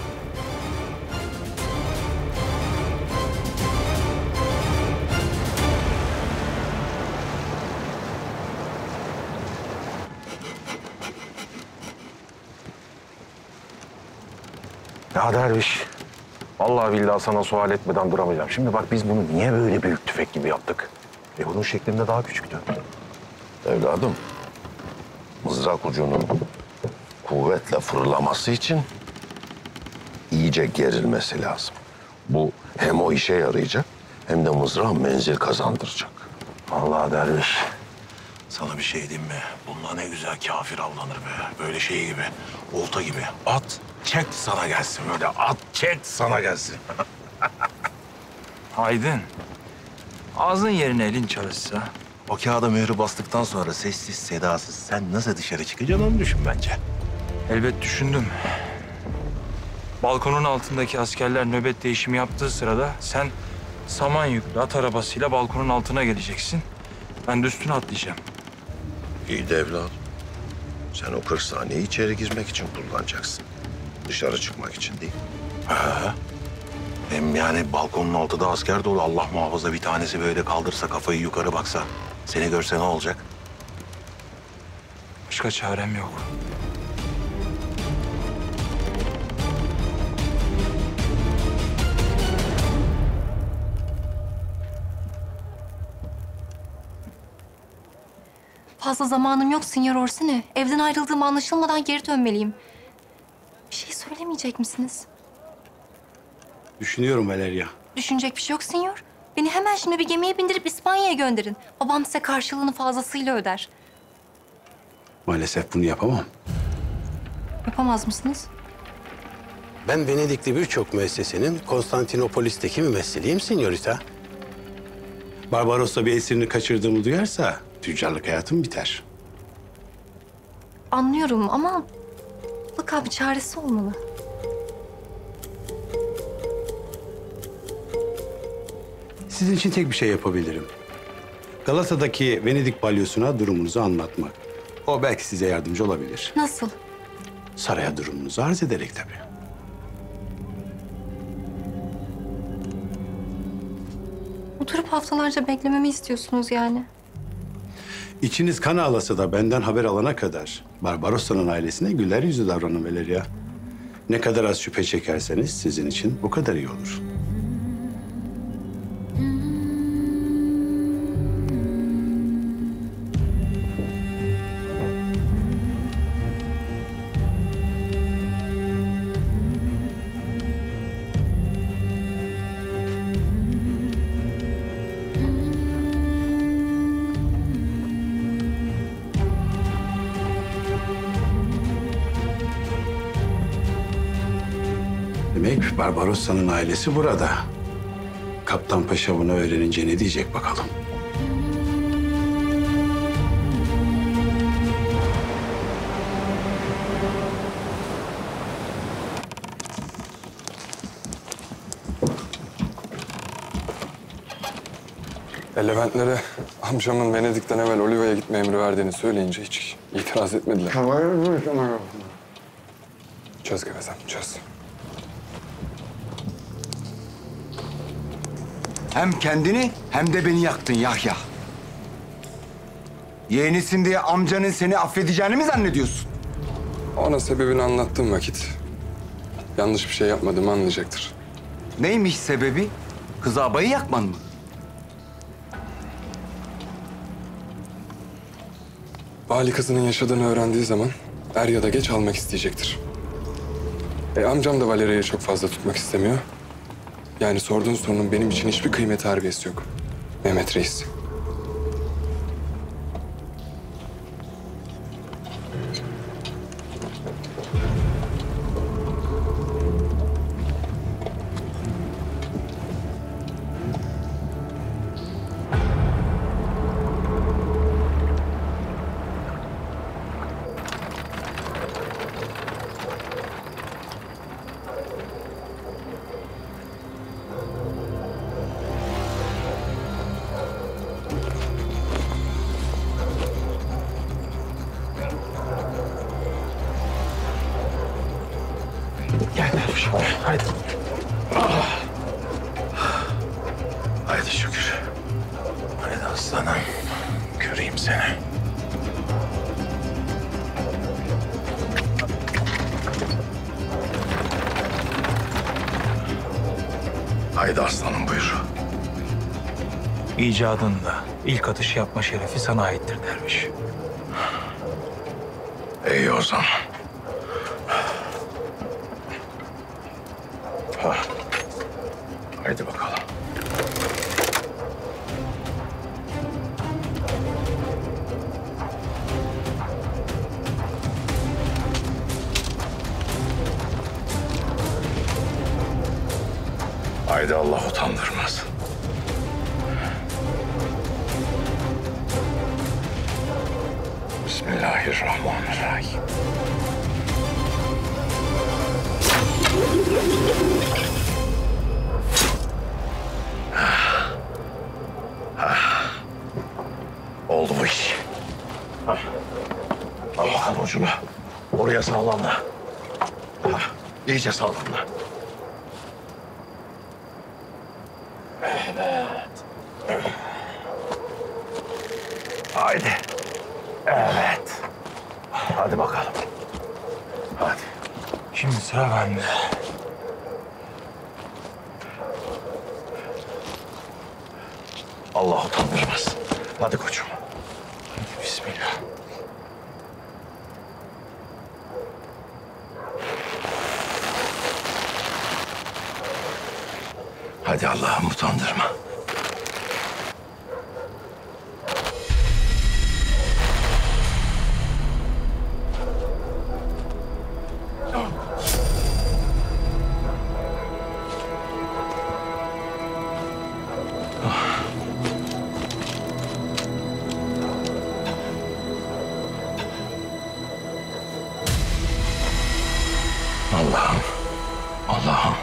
Ya derviş, vallahi billahi sana sual etmeden duramayacağım. Şimdi bak biz bunu niye böyle büyük tüfek gibi yaptık? Bunun şeklinde daha küçüktü. Evladım, mızrak ucunun kuvvetle fırlaması için iyice gerilmesi lazım. Bu hem o işe yarayacak hem de mızrağa menzil kazandıracak. Vallahi derviş, sana bir şey diyeyim mi? Bununla ne güzel kafir avlanır be. Böyle şey gibi, olta gibi. At, çek sana gelsin böyle. At, çek sana gelsin. Aydın, ağzın yerine elin çalışsa. O kağıda mührü bastıktan sonra sessiz sedasız sen nasıl dışarı çıkacaksın onu düşün bence. Elbet düşündüm. Balkonun altındaki askerler nöbet değişimi yaptığı sırada sen saman yüklü at arabasıyla balkonun altına geleceksin. Ben de üstüne atlayacağım. İyi de evladım, sen o 40 saniyeyi içeri girmek için kullanacaksın. Dışarı çıkmak için değil. Hem yani balkonun altı da asker dolu. Allah muhafaza bir tanesi böyle kaldırsa kafayı yukarı baksa. Seni görse ne olacak? Başka çarem yok. Fazla zamanım yok Signor Orsini. Evden ayrıldığım anlaşılmadan geri dönmeliyim. Bir şey söylemeyecek misiniz? Düşünüyorum Valeria. düşünecek bir şey yok senyor. Beni hemen şimdi bir gemiye bindirip İspanya'ya gönderin. Babam size karşılığını fazlasıyla öder. Maalesef bunu yapamam. Yapamaz mısınız? Ben Venedikli birçok müessesenin Konstantinopolis'teki mümessiliyim Signorita. Barbarossa bir esirini kaçırdığımı duyarsa tüccarlık hayatım biter. Anlıyorum ama mutlaka bir çaresi olmalı. Sizin için tek bir şey yapabilirim. Galata'daki Venedik balyosuna durumunuzu anlatmak. O belki size yardımcı olabilir. Nasıl? Saraya durumunuzu arz ederek tabii. Oturup haftalarca beklememi istiyorsunuz yani. İçiniz kan ağlasa da benden haber alana kadar Barbarossa'nın ailesine güler yüzlü davranın Valeria. Ne kadar az şüphe çekerseniz sizin için bu kadar iyi olur. Demek Barbarossa'nın ailesi burada. Kaptan Paşa bunu öğrenince ne diyecek bakalım. Leventlere amcamın Venedik'ten evvel Oliva'ya gitme emri verdiğini söyleyince hiç itiraz etmediler. Çöz gevezem, çöz. Hem kendini hem de beni yaktın Yahya. Yeğenisin diye amcanın seni affedeceğini mi zannediyorsun? Ona sebebini anlattığım vakit yanlış bir şey yapmadığımı anlayacaktır. Neymiş sebebi? Kız abayı yakman mı? Vali kızının yaşadığını öğrendiği zaman er ya da geç almak isteyecektir. Amcam da Valeria'yı çok fazla tutmak istemiyor. Yani sorduğun sorunun benim için hiçbir kıymet harbiyesi yok. Mehmet Reis. Haydi. Haydi şükür. Haydi aslanım. Göreyim seni. Haydi aslanım buyur. İcadında ilk atış yapma şerefi sana aittir derviş. İyi o zaman. Haydi bakalım. Haydi Allah utandırmaz. Bismillahirrahmanirrahim. Oldu bu iş. Al bakalım ucunu. Oraya sağlamla. İyice sağlamla. Evet. Haydi. Evet. Hadi bakalım. Hadi. Şimdi sıra bende. Allah utandırmaz. Hadi koçum. Hadi bismillah. Hadi Allah'ım utandırma. Allah'ım, Allah'ım.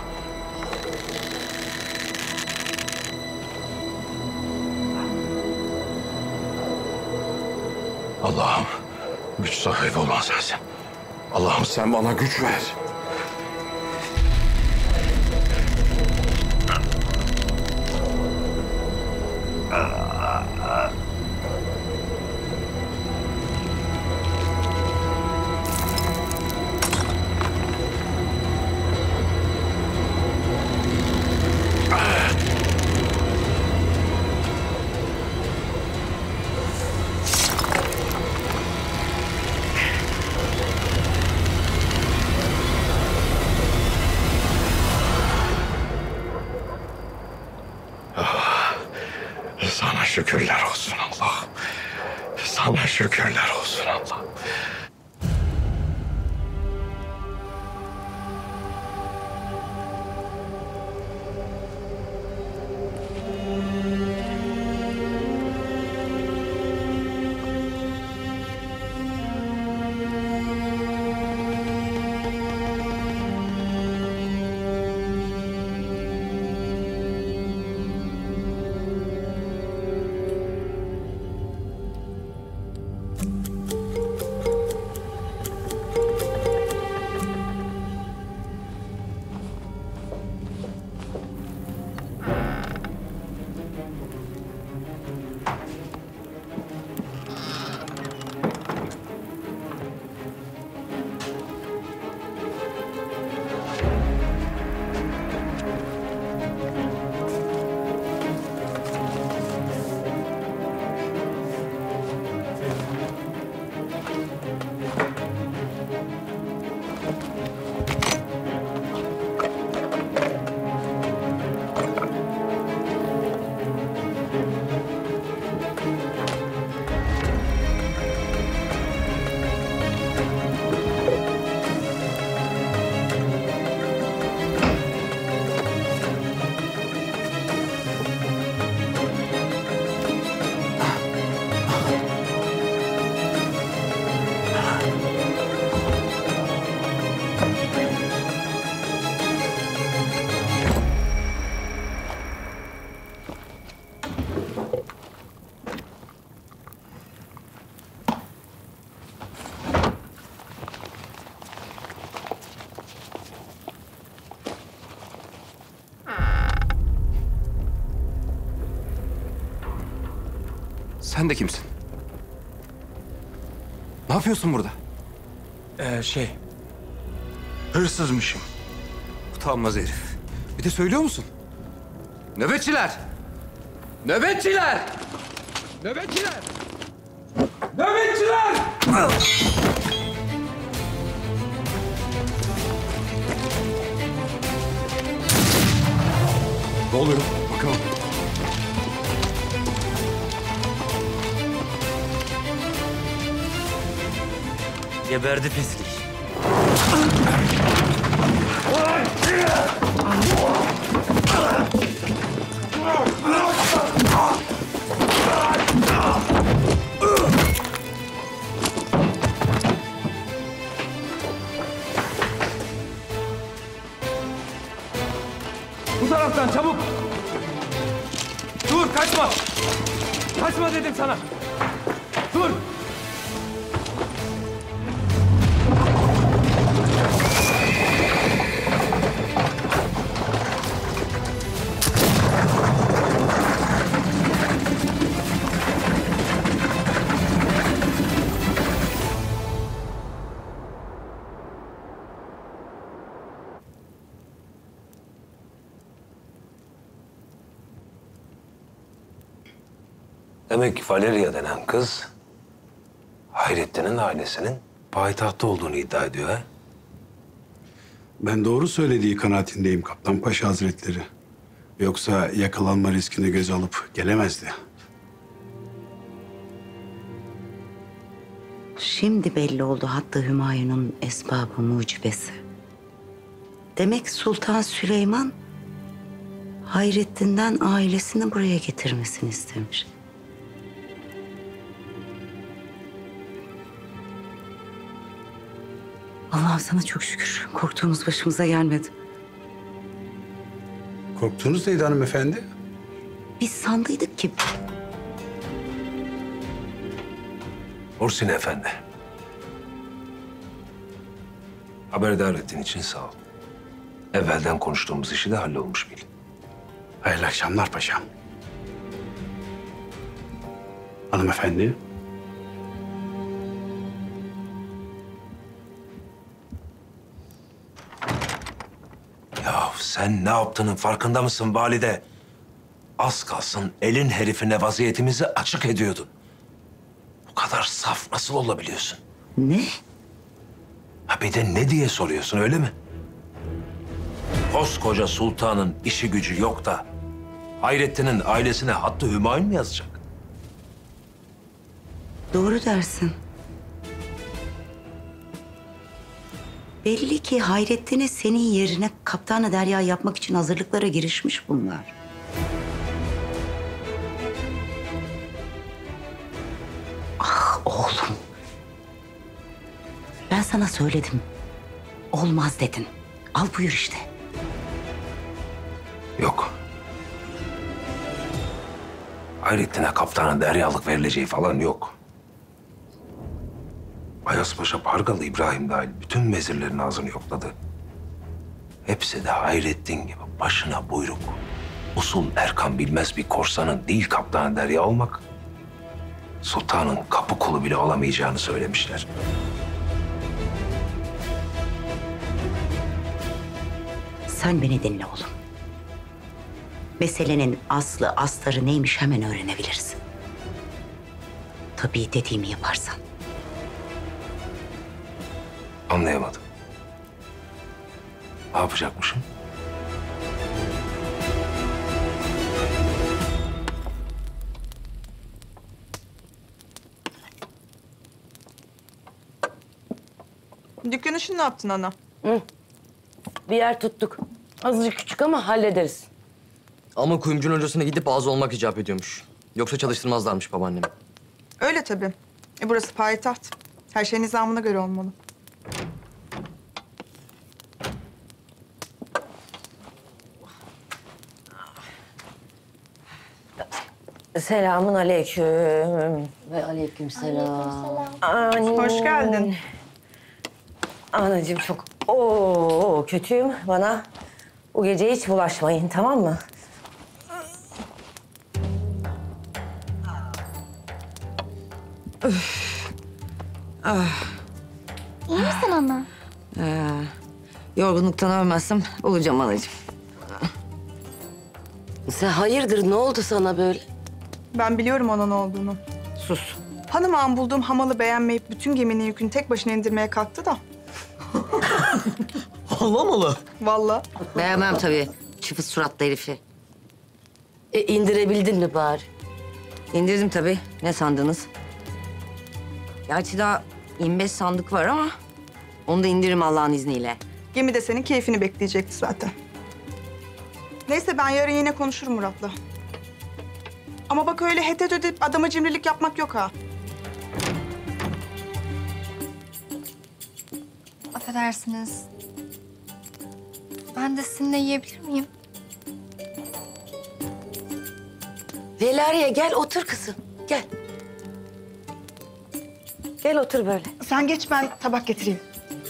Allah'ım, güç sahibi olan sensin. Allah'ım sen bana güç ver. Sana şükürler olsun Allah. Sana şükürler olsun Allah. Sen de kimsin? Ne yapıyorsun burada? Hırsızmışım. Utanmaz herif. Bir de söylüyor musun? Nöbetçiler! Nöbetçiler! Nöbetçiler! Nöbetçiler! Ne oluyor? Bakalım. Geberdi pislik. Bu taraftan çabuk! Dur kaçma! Kaçma dedim sana! Dur! Demek ki Valeria denen kız Hayrettin'in ailesinin payitahtı olduğunu iddia ediyor ha? Ben doğru söylediği kanaatindeyim Kaptan Paşa Hazretleri. Yoksa yakalanma riskini göze alıp gelemezdi. Şimdi belli oldu hatta Hümayun'un esbabı mucibesi. Demek Sultan Süleyman Hayrettin'den ailesini buraya getirmesini istemiş. Allah'ım sana çok şükür. Korktuğumuz başımıza gelmedi. Korktuğunuz neydi hanımefendi? Biz sandıydık ki... Orsin Efendi. Haberdar ettiğin için sağ ol. Evvelden konuştuğumuz işi de hallolmuş bil. Hayırlı akşamlar paşam. Hanımefendi. Ya sen ne yaptığının farkında mısın valide? Az kalsın elin herifine vaziyetimizi açık ediyordun. Bu kadar saf nasıl olabiliyorsun? Ne? Ha bir de ne diye soruyorsun öyle mi? Koskoca sultanın işi gücü yok da Hayrettin'in ailesine hattı Hümayun mu yazacak? Doğru dersin. Belli ki Hayrettin'i senin yerine Kaptanı Derya yapmak için hazırlıklara girişmiş bunlar. Ah oğlum. Ben sana söyledim. Olmaz dedin. Al buyur işte. Yok. Hayrettin'e Kaptanı Deryalık verileceği falan yok. Ayaspaşa, Pargalı, İbrahim dahil bütün vezirlerin ağzını yokladı. Hepsi de Hayrettin gibi başına buyruk, usul erkan bilmez bir korsanın değil Kaptanı Derya olmak, sultanın kapı kulu bile olamayacağını söylemişler. Sen beni dinle oğlum. Meselenin aslı astarı neymiş hemen öğrenebilirsin. Tabii dediğimi yaparsan. Anlayamadım. Ne yapacakmışım? Dükkan işini ne yaptın ana? Hı. Bir yer tuttuk. Azıcık küçük ama hallederiz. Ama kuyumcunun hocasına gidip ağzı olmak icap ediyormuş. Yoksa çalıştırmazlarmış babaannemi. Öyle tabii. Burası payitaht. Her şey nizamına göre olmalı. Selamun aleyküm. Ve aleyküm selam. Hoş geldin. Anacığım çok kötüyüm. Bana bu gece hiç bulaşmayın, tamam mı? İyi misin ana? Yorgunluktan ölmezsem olacağım anacığım. Sen hayırdır ne oldu sana böyle? Ben biliyorum ona ne olduğunu. Sus. Hanım ağam bulduğum hamalı beğenmeyip bütün geminin yükünü tek başına indirmeye kalktı da. Allah mı? Vallahi. Beğenmem tabii. Çıfıt suratlı herifi. İndirebildin mi bari? İndirdim tabii. Ne sandınız? Gerçi daha 25 sandık var ama onu da indiririm Allah'ın izniyle. Gemi de senin keyfini bekleyecekti zaten. Neyse ben yarın yine konuşurum Murat'la. Ama bak öyle hetet ödeyip adama cimrilik yapmak yok ha. Affedersiniz. Ben de sizinle yiyebilir miyim? Velariye gel otur kızım. Gel. Gel otur böyle. Sen geç ben tabak getireyim.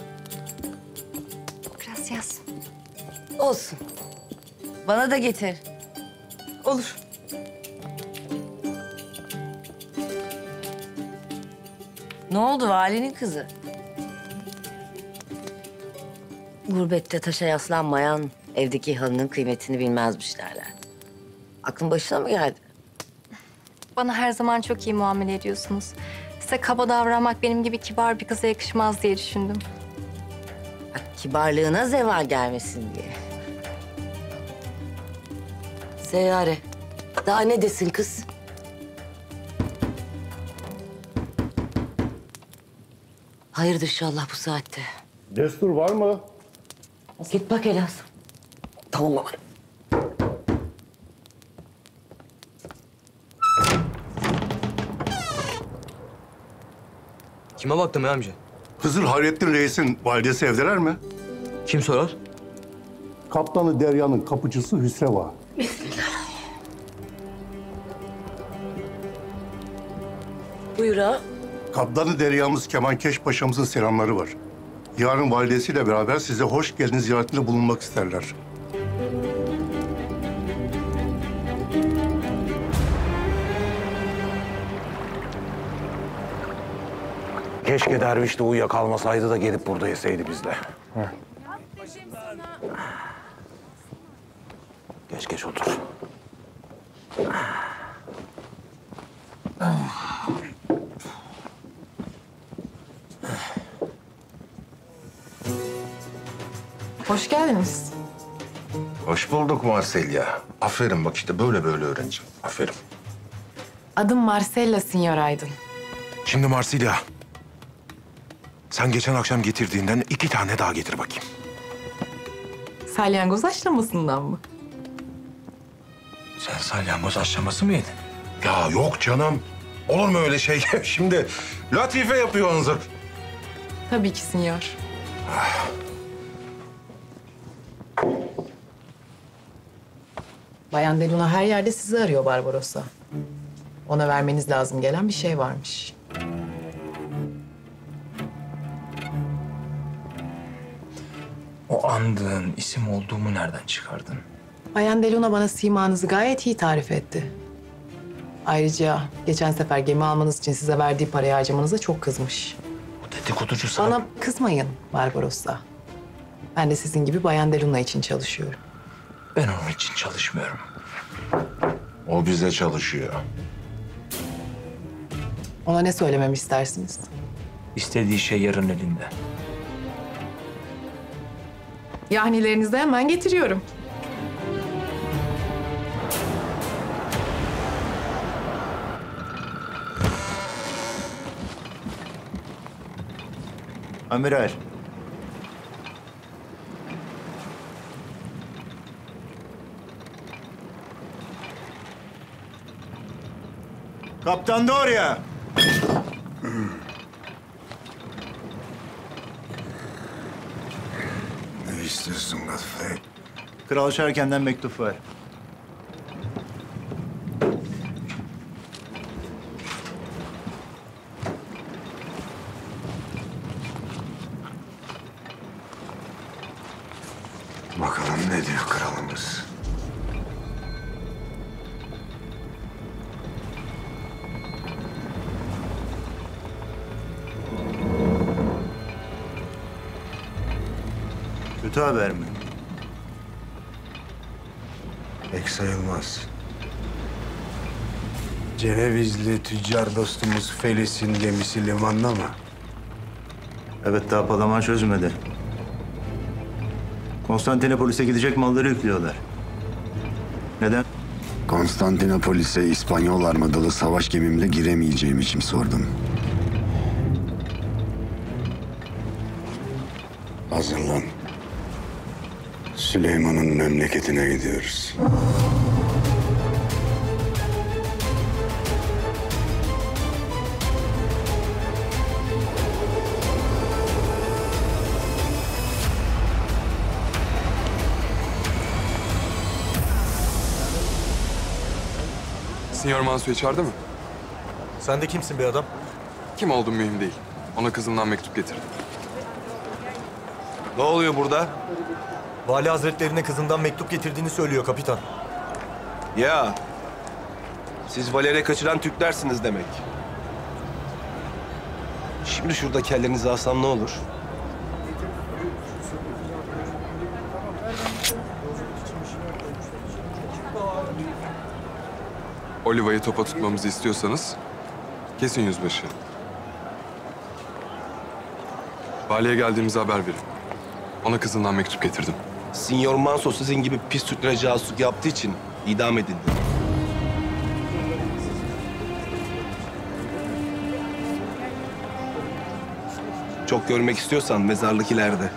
Gracias. Olsun. Bana da getir. Olur. Ne oldu valinin kızı? Gurbette taşa yaslanmayan evdeki halının kıymetini bilmezmiş derler. Aklın başına mı geldi? Bana her zaman çok iyi muamele ediyorsunuz. Size kaba davranmak benim gibi kibar bir kıza yakışmaz diye düşündüm. Kibarlığına zeval gelmesin diye. Seyyare. Daha ne desin kız? Hayırdır inşallah bu saatte. Destur var mı? Git bak Elaz. Tamam baba. Kime baktım ya amca? Hızır Hayrettin Reis'in validesi evdeler mi? Kim sorar? Kaptanı Derya'nın kapıcısı Hüsreva. Buyur ha. Kaptanı Derya'mız Kemankeş Paşa'mızın selamları var. Yarın validesiyle beraber size hoş geldin ziyaretinde bulunmak isterler. Keşke derviş de uyuyakalmasaydı da gelip burada yeseydi bizle. Geç otur. Hoş geldiniz. Hoş bulduk Marselya. Aferin bak işte böyle öğreneceğim. Aferin. Adım Marcella Signor Aydın. Şimdi Marsilya, sen geçen akşam getirdiğinden 2 tane daha getir bakayım. Salyangoz haşlamasından mı? Sen salyangoz haşlaması mı yedin? Ya yok canım. Olur mu öyle şey? Şimdi latife yapıyor Anzır. Tabii ki Signor. Bayan Deluna her yerde sizi arıyor Barbarossa. Ona vermeniz lazım gelen bir şey varmış. O andığın isim olduğumu nereden çıkardın? Bayan Deluna bana simanızı gayet iyi tarif etti. Ayrıca geçen sefer gemi almanız için size verdiği parayı harcamanıza çok kızmış. O dedikoducu sana... Bana kızmayın Barbarossa. Ben de sizin gibi Bayan Deluna için çalışıyorum. Ben onun için çalışmıyorum. O bize çalışıyor. Ona ne söylememi istersiniz? İstediği şey yarın elinde. Yahnilerinizi de hemen getiriyorum. Amiral. Kaptan Doria. Ne istiyorsun Godfrey? Kral Şerken'den mektup var. Bakalım ne diyor kralımız? Kötü haber mi? Pek sayılmaz. Cenevizli tüccar dostumuz Felis'in gemisi limanda mı? Evet, daha Palaman çözmedi. Konstantinopolis'e gidecek malları yüklüyorlar. Neden? Konstantinopolis'e İspanyol armadalı savaş gemimle giremeyeceğim için sordum. Hazırlan. Süleyman'ın memleketine gidiyoruz. Sinyor Mansu içeride mi? Sen de kimsin be adam? Kim olduğum mühim değil. Ona kızımdan mektup getirdim. Ne oluyor burada? Vali Hazretlerine kızından mektup getirdiğini söylüyor kapitan. Ya, siz Valer'e kaçıran Türklersiniz demek. Şimdi şurada kellenizi alsam ne olur? Oliva'yı topa tutmamızı istiyorsanız kesin yüzbaşı. Valiye geldiğimizi haber verin. Ona kızından mektup getirdim. Sinyor Manso sizin gibi pis Türklere casusluk yaptığı için idam edildi. Çok görmek istiyorsan mezarlık ileride.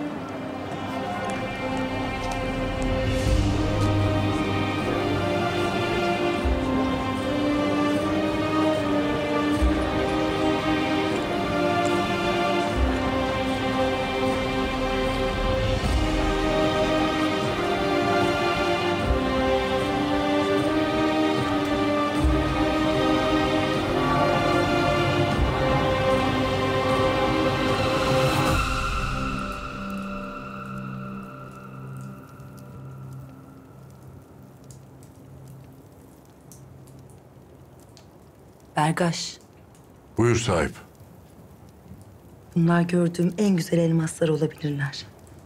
Bergaş, Buyur sahip. bunlar gördüğüm en güzel elmaslar olabilirler.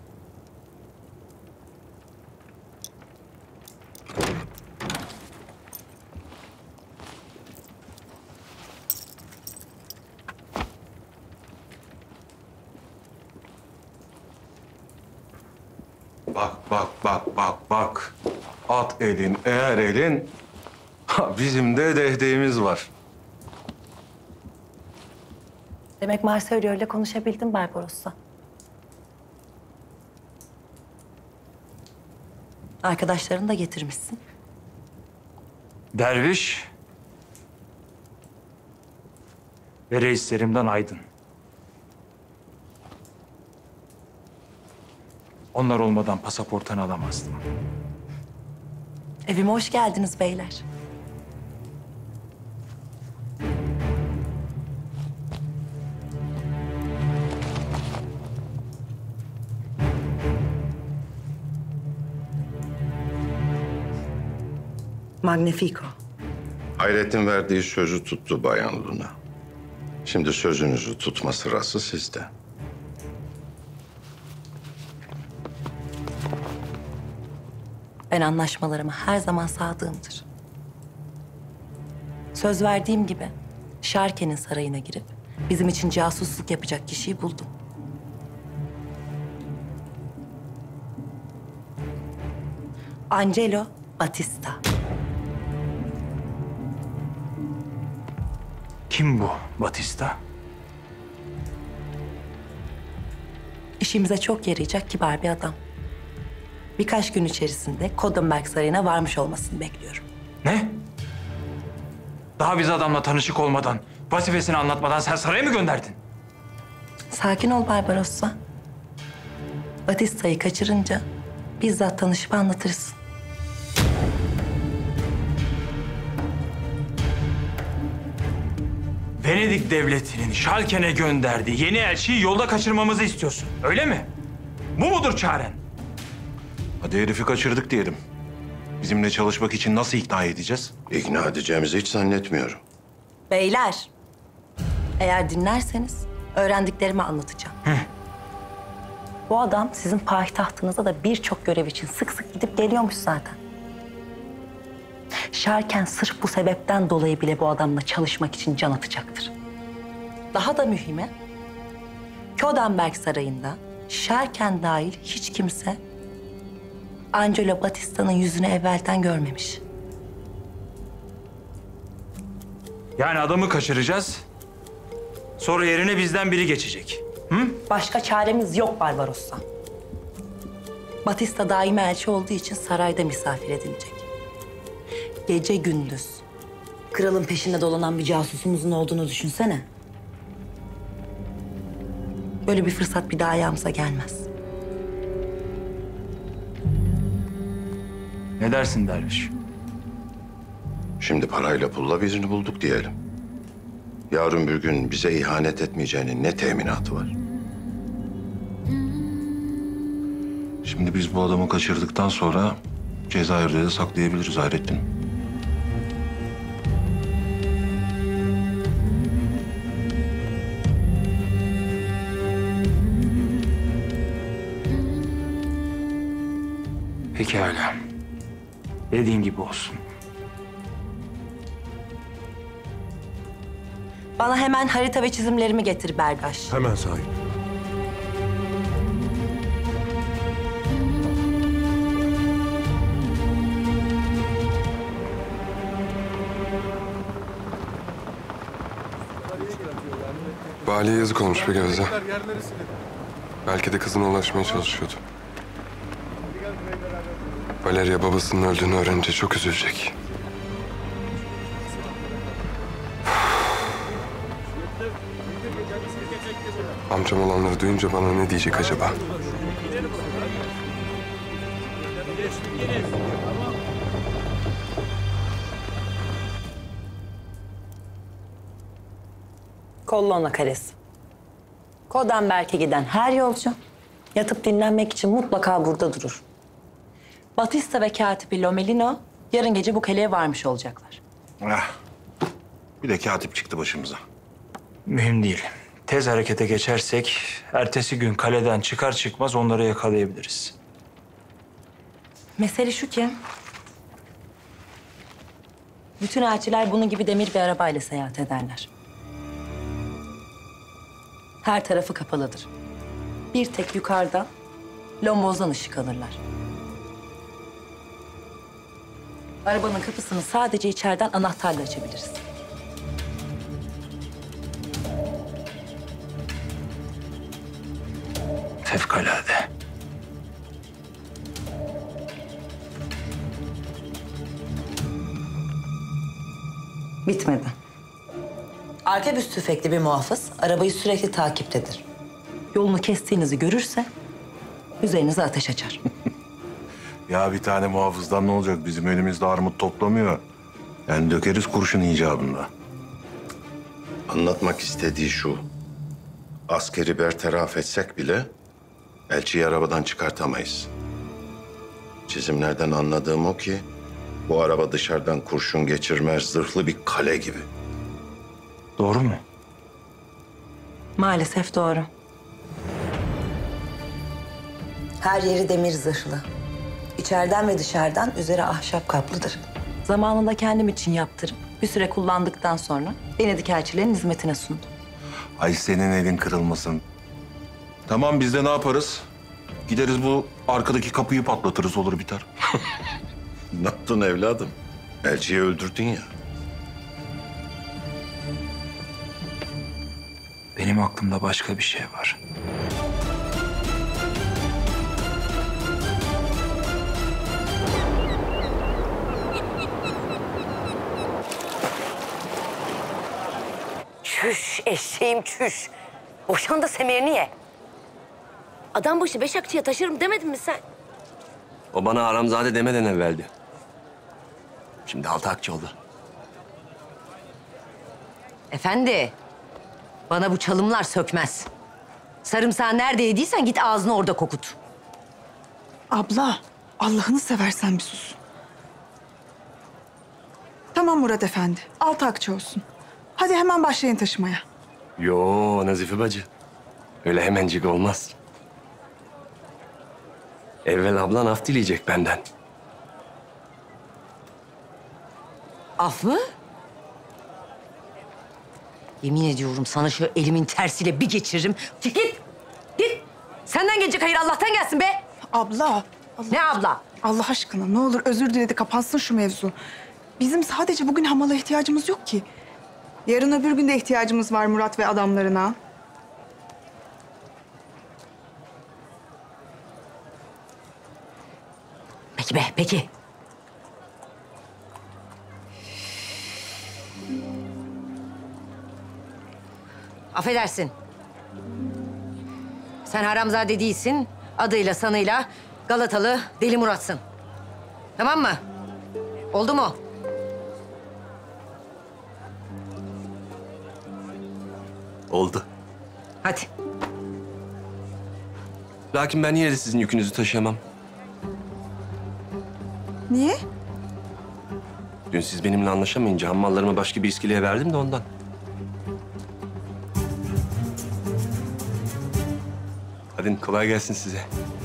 Bak. At elin, eğer elin. Bizim de dehdeğimiz var. Demek Marsilio ile konuşabildin Barbaros'la. Arkadaşlarını da getirmişsin. Derviş ve reislerimden Aydın. Onlar olmadan pasaportunu alamazdım. Evime hoş geldiniz beyler. Magnifico. Hayrettin verdiği sözü tuttu Bayan Luna. Şimdi sözünüzü tutma sırası sizde. Ben anlaşmalarıma her zaman sadığımdır. Söz verdiğim gibi Şarken'in sarayına girip bizim için casusluk yapacak kişiyi buldum. Angelo Batista. Kim bu Batista? İşimize çok yarayacak kibar bir adam. Birkaç gün içerisinde Kodenberg Sarayı'na varmış olmasını bekliyorum. Ne? Daha biz adamla tanışık olmadan, vazifesini anlatmadan sen saraya mı gönderdin? Sakin ol Barbarossa. Batista'yı kaçırınca bizzat tanışıp anlatırız. Venedik devletinin Şalken'e gönderdiği yeni elçiyi yolda kaçırmamızı istiyorsun, öyle mi? Bu mudur çaren? Hadi herifi kaçırdık diyelim. Bizimle çalışmak için nasıl ikna edeceğiz? İkna edeceğimizi hiç zannetmiyorum. Beyler, eğer dinlerseniz öğrendiklerimi anlatacağım. Bu adam sizin payitahtınıza da birçok görev için sık sık gidip geliyormuş zaten. Şarken sırf bu sebepten dolayı bile bu adamla çalışmak için can atacaktır. Daha da mühimi, Kodenberg Sarayı'nda Şarken dahil hiç kimse Angelo Batista'nın yüzünü evvelden görmemiş. Yani adamı kaçıracağız, sonra yerine bizden biri geçecek. Başka çaremiz yok Barbarossa. Batista daimi elçi olduğu için sarayda misafir edilecek. Gece gündüz kralın peşinde dolanan bir casusumuzun olduğunu düşünsene. Böyle bir fırsat bir daha ayağımıza gelmez. Ne dersin derviş? Şimdi parayla pulla birini bulduk diyelim. Yarın bir gün bize ihanet etmeyeceğinin ne teminatı var? Şimdi biz bu adamı kaçırdıktan sonra Cezayir'de de saklayabiliriz Hayrettin. Pekala. Dediğin gibi olsun. Bana hemen harita ve çizimlerimi getir Bergaş. Hemen sahip. Valiye yazık olmuş be Gözde. Belki de kızına ulaşmaya çalışıyordu. Valeria babasının öldüğünü öğrenince çok üzülecek. Amcam olanları duyunca bana ne diyecek acaba? Kollona Kalesi. Kodenberg'e giden her yolcu yatıp dinlenmek için mutlaka burada durur. Batista ve katibi Lomelino yarın gece bu kaleye varmış olacaklar. Bir de katip çıktı başımıza. Mühim değil. Tez harekete geçersek ertesi gün kaleden çıkar çıkmaz onları yakalayabiliriz. Mesele şu ki... bütün elçiler bunun gibi demir bir arabayla seyahat ederler. Her tarafı kapalıdır. Bir tek yukarıda lombozdan ışık alırlar. Arabanın kapısını sadece içeriden anahtarla açabiliriz. Fevkalade. Bitmedi. Arkebüs tüfekli bir muhafız arabayı sürekli takiptedir. Yolunu kestiğinizi görürse üzerinize ateş açar. Ya bir tane muhafızdan ne olacak? Bizim elimizde armut toplamıyor. Yani dökeriz kurşun icabında. Anlatmak istediği şu. Askeri bertaraf etsek bile elçiyi arabadan çıkartamayız. Çizimlerden anladığım o ki bu araba dışarıdan kurşun geçirmez, zırhlı bir kale gibi. Doğru mu? Maalesef doğru. Her yeri demir zırhlı. İçeriden ve dışarıdan üzeri ahşap kaplıdır. Zamanında kendim için yaptırıp bir süre kullandıktan sonra Venedik elçilerin hizmetine sundum. Ay senin elin kırılmasın. Tamam biz de ne yaparız? Gideriz bu arkadaki kapıyı patlatırız olur biter. Ne yaptın evladım? Elçiyi öldürdün ya. Benim aklımda başka bir şey var. Çüş eşeğim çüş. Boşan da semerini ye. Adam başı 5 akçıya taşırım demedin mi sen? O bana haramzade demeden evveldi. Şimdi 6 akçe oldu. Efendi, bana bu çalımlar sökmez. Sarımsağı nerede yediysen git ağzını orada kokut. Abla, Allah'ını seversen bir sus. Tamam Murat Efendi, 6 akçe olsun. Hadi hemen başlayın taşımaya. Yo Nazife bacı. Öyle hemencik olmaz. Evvel ablan af dileyecek benden. Af mı? Yemin ediyorum sana şu elimin tersiyle bir geçiririm. Git, git. Senden gelecek hayır Allah'tan gelsin be. Abla. Ne abla? Allah aşkına ne olur özür diledi kapansın şu mevzu. Bizim sadece bugün hamala ihtiyacımız yok ki. Yarın öbür gün de ihtiyacımız var Murat ve adamlarına. Peki be, peki. Affedersin. Sen haramzade değilsin. Adıyla sanıyla Galatalı Deli Murat'sın. Tamam mı? Oldu mu? Oldu. Hadi. Lakin ben yine de sizin yükünüzü taşıyamam. Niye? Dün siz benimle anlaşamayınca hammallarımı başka bir iskileye verdim de ondan. Hadi kolay gelsin size.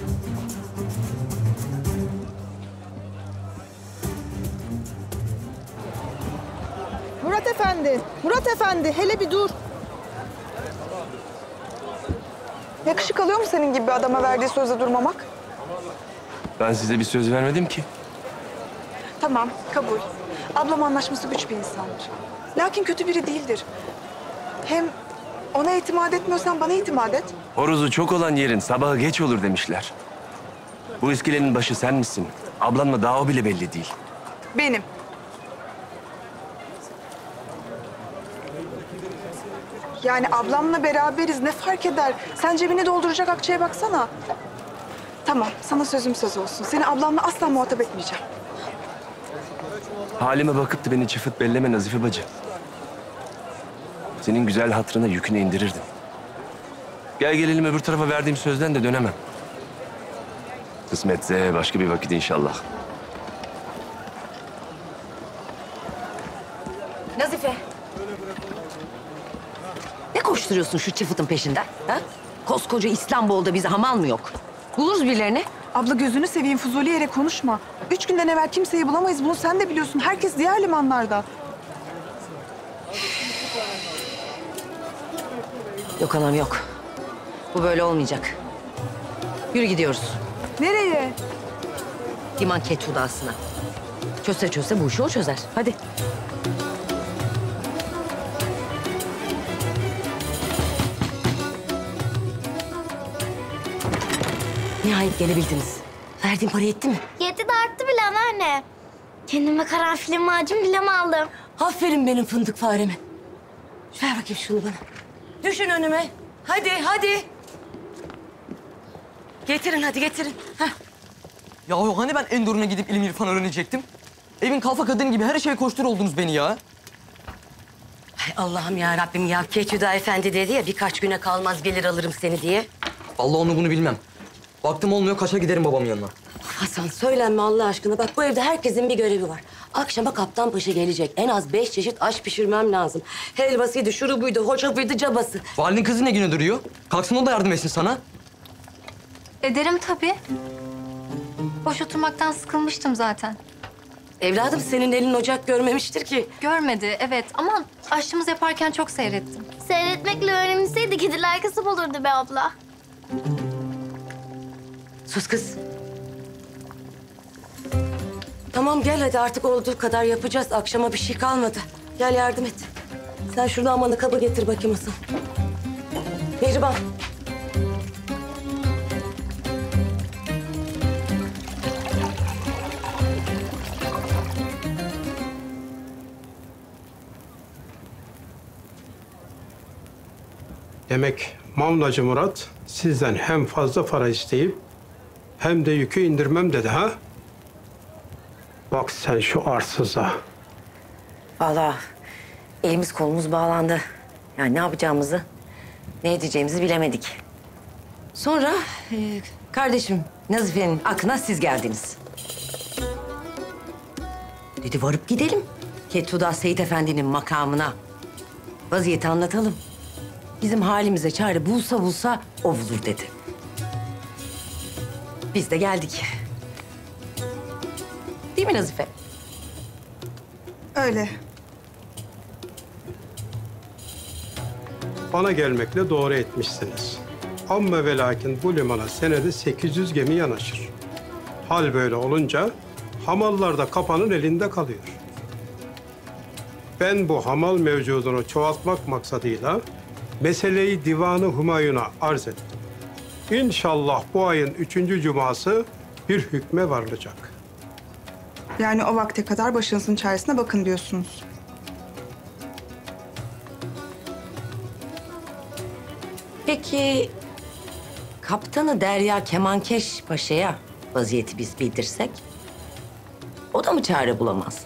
Murat Efendi, Murat Efendi hele bir dur. Yakışık alıyor mu senin gibi bir adama verdiği sözde durmamak? Ben size bir söz vermedim ki. Tamam, kabul. Ablam anlaşması güç bir insandır. Lakin kötü biri değildir. Hem Ona itimat etmiyorsan bana itimat et. Horozu çok olan yerin sabahı geç olur demişler. Bu iskelenin başı sen misin? Ablan mı daha o bile belli değil. Benim. Yani ablamla beraberiz. Ne fark eder? Sen cebini dolduracak akçeye baksana. Tamam, sana sözüm söz olsun. Seni ablamla asla muhatap etmeyeceğim. Halime bakıp da beni çıfıt belleme Nazife bacı. Senin güzel hatırına yükünü indirirdim. Gel gelelim öbür tarafa verdiğim sözden de dönemem. Kısmetse başka bir vakit inşallah. Nazife. Ne koşturuyorsun şu çıfıtın peşinden? Ha? Koskoca İstanbul'da bize hamal mı yok? Buluruz birilerini. Abla gözünü seveyim, fuzuli yere konuşma. 3 günden evvel kimseyi bulamayız. Bunu sen de biliyorsun. Herkes diğer limanlarda. Yok anam yok. Bu böyle olmayacak. Yürü gidiyoruz. Nereye? Liman Ketudası'na. Çözse çözse bu işi o çözer. Hadi. Nihayet gelebildiniz. Verdiğim para yetti mi? Yetti de arttı bile anneanne. Kendime karanfil macun bile mi aldım? Aferin benim fındık fareme. Ver bakayım şunu bana. Düşün önüme. Hadi, hadi. Getirin, hadi getirin. Heh. Ya hani ben Endor'una gidip ilim irfan öğrenecektim? Evin kalfa kadın gibi her şeye koştur oldunuz beni ya. Ay Allah'ım ya Rabbim ya. Keçüda Efendi dedi ya birkaç güne kalmaz gelir alırım seni diye. Vallahi onu bunu bilmem. Vaktim olmuyor, kaça giderim babamın yanına. Hasan söylenme Allah aşkına. Bak bu evde herkesin bir görevi var. Akşama kaptan paşa gelecek. En az 5 çeşit aş pişirmem lazım. Helvasıydı, şurubuydu, hoşafıydı, cabası. Valinin kızı ne güne duruyor? Kalksın o da yardım etsin sana. Ederim tabii. Boş oturmaktan sıkılmıştım zaten. Evladım senin elin ocak görmemiştir ki. Görmedi evet ama aşçımız yaparken çok seyrettim. Seyretmekle öğrenilseydi kediler kasap olurdu be abla. Sus kız. Tamam gel hadi artık olduğu kadar yapacağız. Akşama bir şey kalmadı. Gel yardım et. Sen şuradan amanı kabı getir bakayım Hasan. Mihriban. Demek Mamlacı Murat sizden hem fazla para isteyip hem de yükü indirmem dedi ha? Bak sen şu arsıza. Vallahi elimiz kolumuz bağlandı. Yani ne yapacağımızı, ne edeceğimizi bilemedik. Sonra kardeşim Nazife'nin aklına siz geldiniz. Dedi varıp gidelim. Kettuda Seyit Efendi'nin makamına. Vaziyeti anlatalım. Bizim halimize çare bulsa o bulur dedi. Biz de geldik. Değil mi Nazife? Öyle. Bana gelmekle doğru etmişsiniz. Amma ve lakin bu limana senede 800 gemi yanaşır. Hal böyle olunca hamallar da kapanın elinde kalıyor. Ben bu hamal mevcudunu çoğaltmak maksadıyla meseleyi Divan-ı Humayun'a arz ettim. İnşallah bu ayın 3. cuması bir hükme varılacak. Yani o vakte kadar başınızın çaresine bakın diyorsunuz. Peki kaptanı Derya Kemankeş Paşa'ya vaziyeti biz bildirsek o da mı çare bulamaz?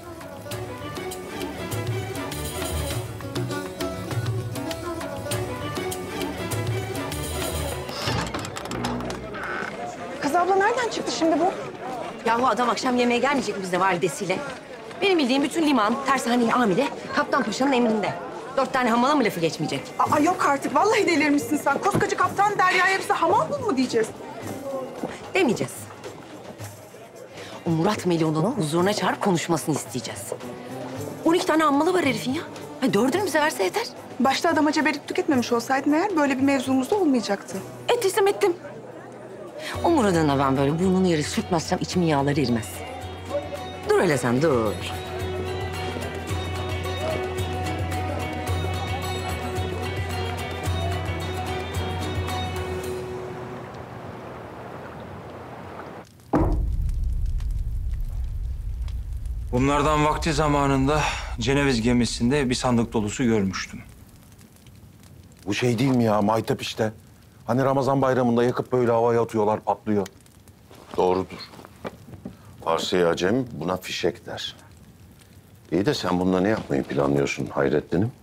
Kız abla nereden çıktı şimdi bu? Yahu adam akşam yemeğe gelmeyecek mi bize validesiyle? Benim bildiğim bütün liman, tersane amiri Kaptan Paşa'nın emrinde. 4 tane hamala mı lafı geçmeyecek? Aa yok artık. Vallahi delirmişsin sen. Koskoca kaptan Derya'ya bize hamal bul mu diyeceğiz? Demeyeceğiz. O Murat Melihun'un huzuruna çağırıp konuşmasını isteyeceğiz. 12 tane hammalı var herifin ya. 4'ünü bize verse yeter. Başta adama cebelik etmemiş olsaydın eğer böyle bir mevzumuz da olmayacaktı. Ettiysem ettim. O Murat'ına ben böyle burnunu yere sürtmezsem içimin yağları erimez. Dur öyle sen dur. Bunlardan vakti zamanında Ceneviz gemisinde bir sandık dolusu görmüştüm. Bu şey değil mi ya? Maytap işte. Hani Ramazan bayramında yakıp böyle havaya atıyorlar, patlıyor. Doğrudur. Farsi Acem buna fişek der. İyi de sen bununla ne yapmayı planlıyorsun Hayrettin'im?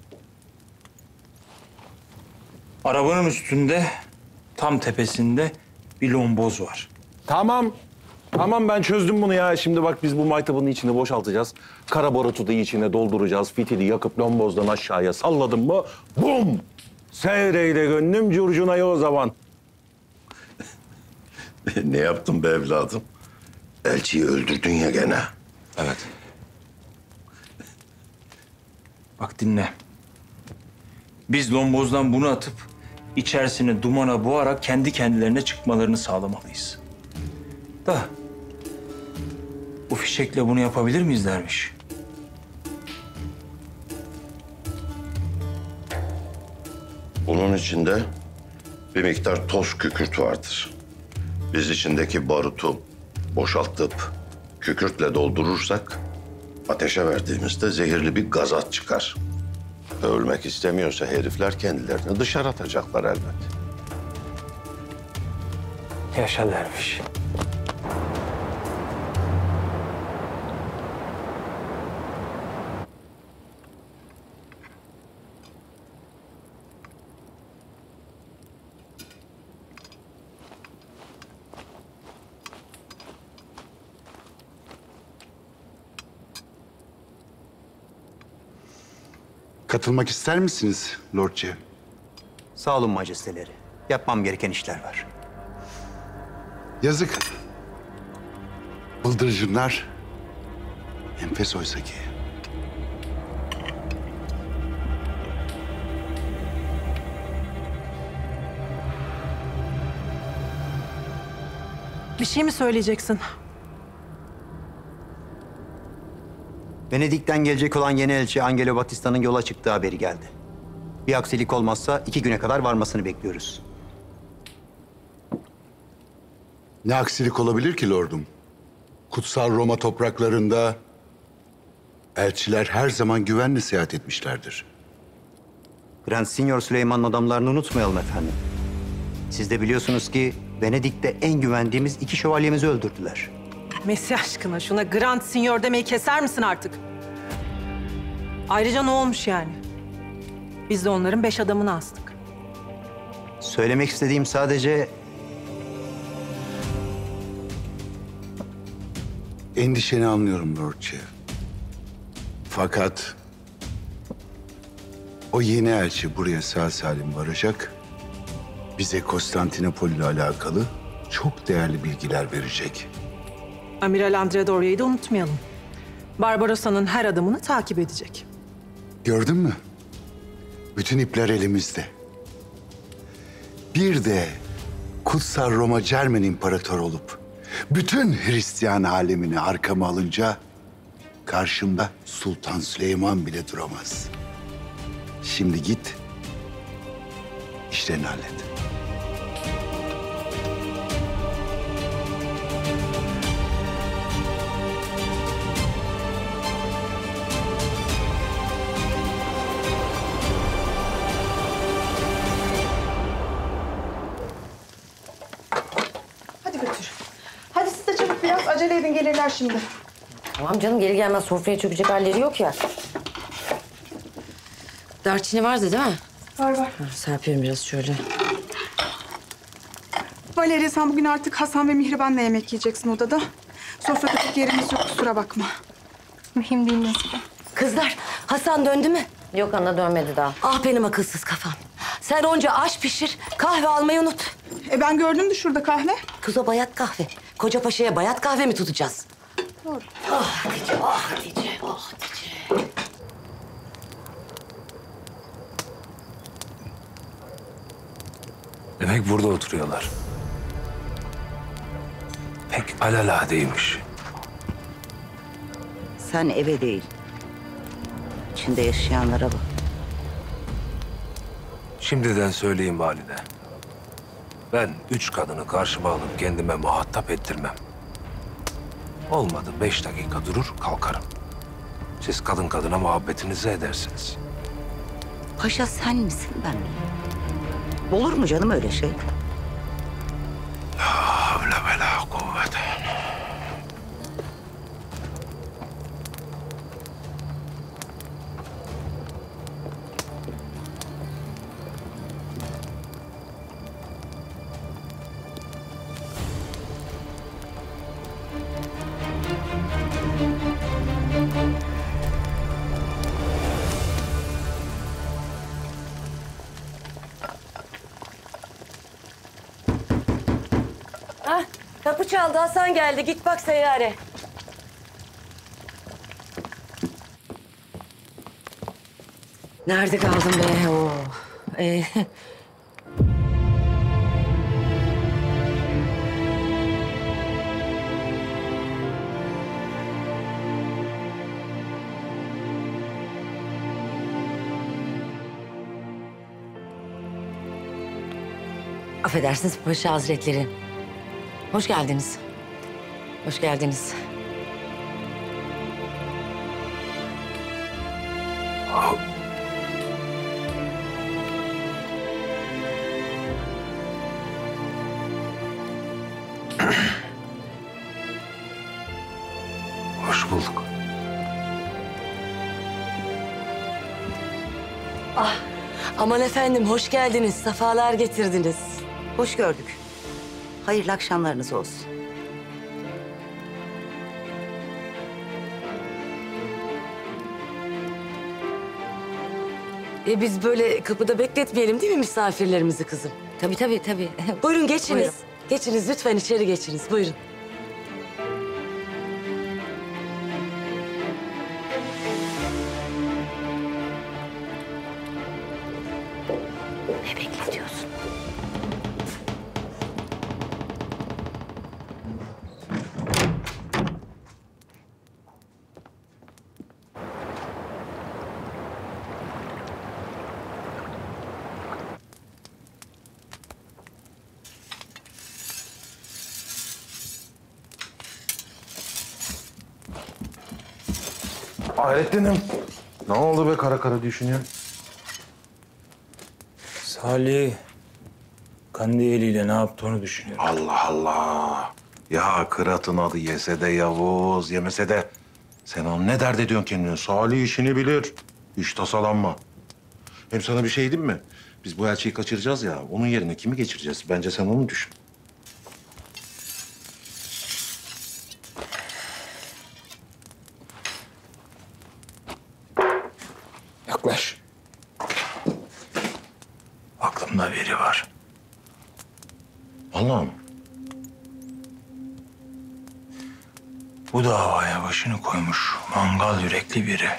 Arabanın üstünde, tam tepesinde bir lomboz var. Tamam. Tamam ben çözdüm bunu ya. Şimdi bak biz bu maytabın içini boşaltacağız. Kara barutu da içine dolduracağız. Fitili yakıp lombozdan aşağıya salladım mı? Bum! Seyreyle gönlüm curcunayı o zaman. Ne yaptın be evladım? Elçiyi öldürdün ya gene. Evet. Bak dinle. Biz lombozdan bunu atıp içerisine dumana boğarak kendi kendilerine çıkmalarını sağlamalıyız. Da bu fişekle bunu yapabilir miyiz dermiş. Bunun içinde bir miktar toz kükürt vardır. Biz içindeki barutu boşaltıp kükürtle doldurursak ateşe verdiğimizde zehirli bir gazat çıkar. Ölmek istemiyorsa herifler kendilerini dışarı atacaklar elbet. Yaşa derviş. Katılmak ister misiniz Lordçe? Sağ olun majesteleri. Yapmam gereken işler var. Yazık. Bıldırcınlar enfes oysa ki. Bir şey mi söyleyeceksin? Venedik'ten gelecek olan yeni elçi Angelo Battista'nın yola çıktığı haberi geldi. Bir aksilik olmazsa 2 güne kadar varmasını bekliyoruz. Ne aksilik olabilir ki lordum? Kutsal Roma topraklarında elçiler her zaman güvenle seyahat etmişlerdir. Grand Signor Süleyman'ın adamlarını unutmayalım efendim. Siz de biliyorsunuz ki Venedik'te en güvendiğimiz 2 şövalyemizi öldürdüler. Mesih aşkına şuna Grand Signor demeyi keser misin artık? Ayrıca ne olmuş yani? Biz de onların 5 adamını astık. Söylemek istediğim sadece Endişeni anlıyorum Lordçe. Fakat o yeni elçi buraya sağ salim varacak. Bize Konstantinopol ile alakalı çok değerli bilgiler verecek. Amiral Andrea Doria'yı da unutmayalım. Barbarossa'nın her adımını takip edecek. Gördün mü? Bütün ipler elimizde. Bir de Kutsal Roma Cermen İmparatoru olup bütün Hristiyan alemini arkama alınca karşımda Sultan Süleyman bile duramaz. Şimdi git, işlerini hallet. Hadi götür. Hadi siz de çabuk biraz acele edin gelirler şimdi. Tamam canım gelir gelmez sofraya çökecek halleri yok ya. Darçini vardı değil mi? Var. Ha, serpiyorum biraz şöyle. Valeria sen bugün artık Hasan ve Mihriban'la yemek yiyeceksin odada. Sofrada pek yerimiz yok kusura bakma. Mühim değil Nesibe. Kızlar Hasan döndü mü? Yok ana dönmedi daha. Ah benim akılsız kafam. Sen onca aş pişir, kahve almayı unut. Ben gördüm de şurada kahve. Kız o bayat kahve. Koca paşaya bayat kahve mi tutacağız? Doğru. Ah Hatice, ah Hatice, ah Hatice. Demek burada oturuyorlar. Pek alelade,ymiş. Sen eve değil, içinde yaşayanlara bak. Şimdiden söyleyeyim valide. Ben 3 kadını karşıma alıp kendime muhatap ettirmem. Olmadı 5 dakika durur kalkarım. Siz kadın kadına muhabbetinizi edersiniz. Paşa sen misin ben miyim? Olur mu canım öyle şey? La havle ve la kuvvete. Hah, kapı çaldı, Hasan geldi. Git bak Seyyare. Nerede kaldın be? Oh. Affedersiniz Paşa Hazretleri. Hoş geldiniz. Hoş geldiniz. Hoş bulduk. Ah, aman efendim hoş geldiniz. Safalar getirdiniz. Hoş gördük. Hayırlı akşamlarınız olsun. Biz böyle kapıda bekletmeyelim değil mi misafirlerimizi kızım? Tabii tabii tabii. Buyurun geçiniz. Buyurun. Geçiniz lütfen içeri geçiniz. Buyurun. Ne bekletiyorsun? Hayrettin'im. Ne oldu be kara kara düşünüyorsun? Salih kendi eliyle ne yaptığını düşünüyor. Allah Allah. Ya Kırat'ın adı yese de Yavuz, yemese de... Sen onu ne dert ediyorsun kendine? Salih işini bilir. Hiç tasalanma. Hem sana bir şey diyeyim mi? Biz bu elçiyi kaçıracağız ya. Onun yerine kimi geçireceğiz? Bence sen onu düşün. Yaklaş. Aklımda biri var. Allah'ım. Bu davaya başını koymuş mangal yürekli biri.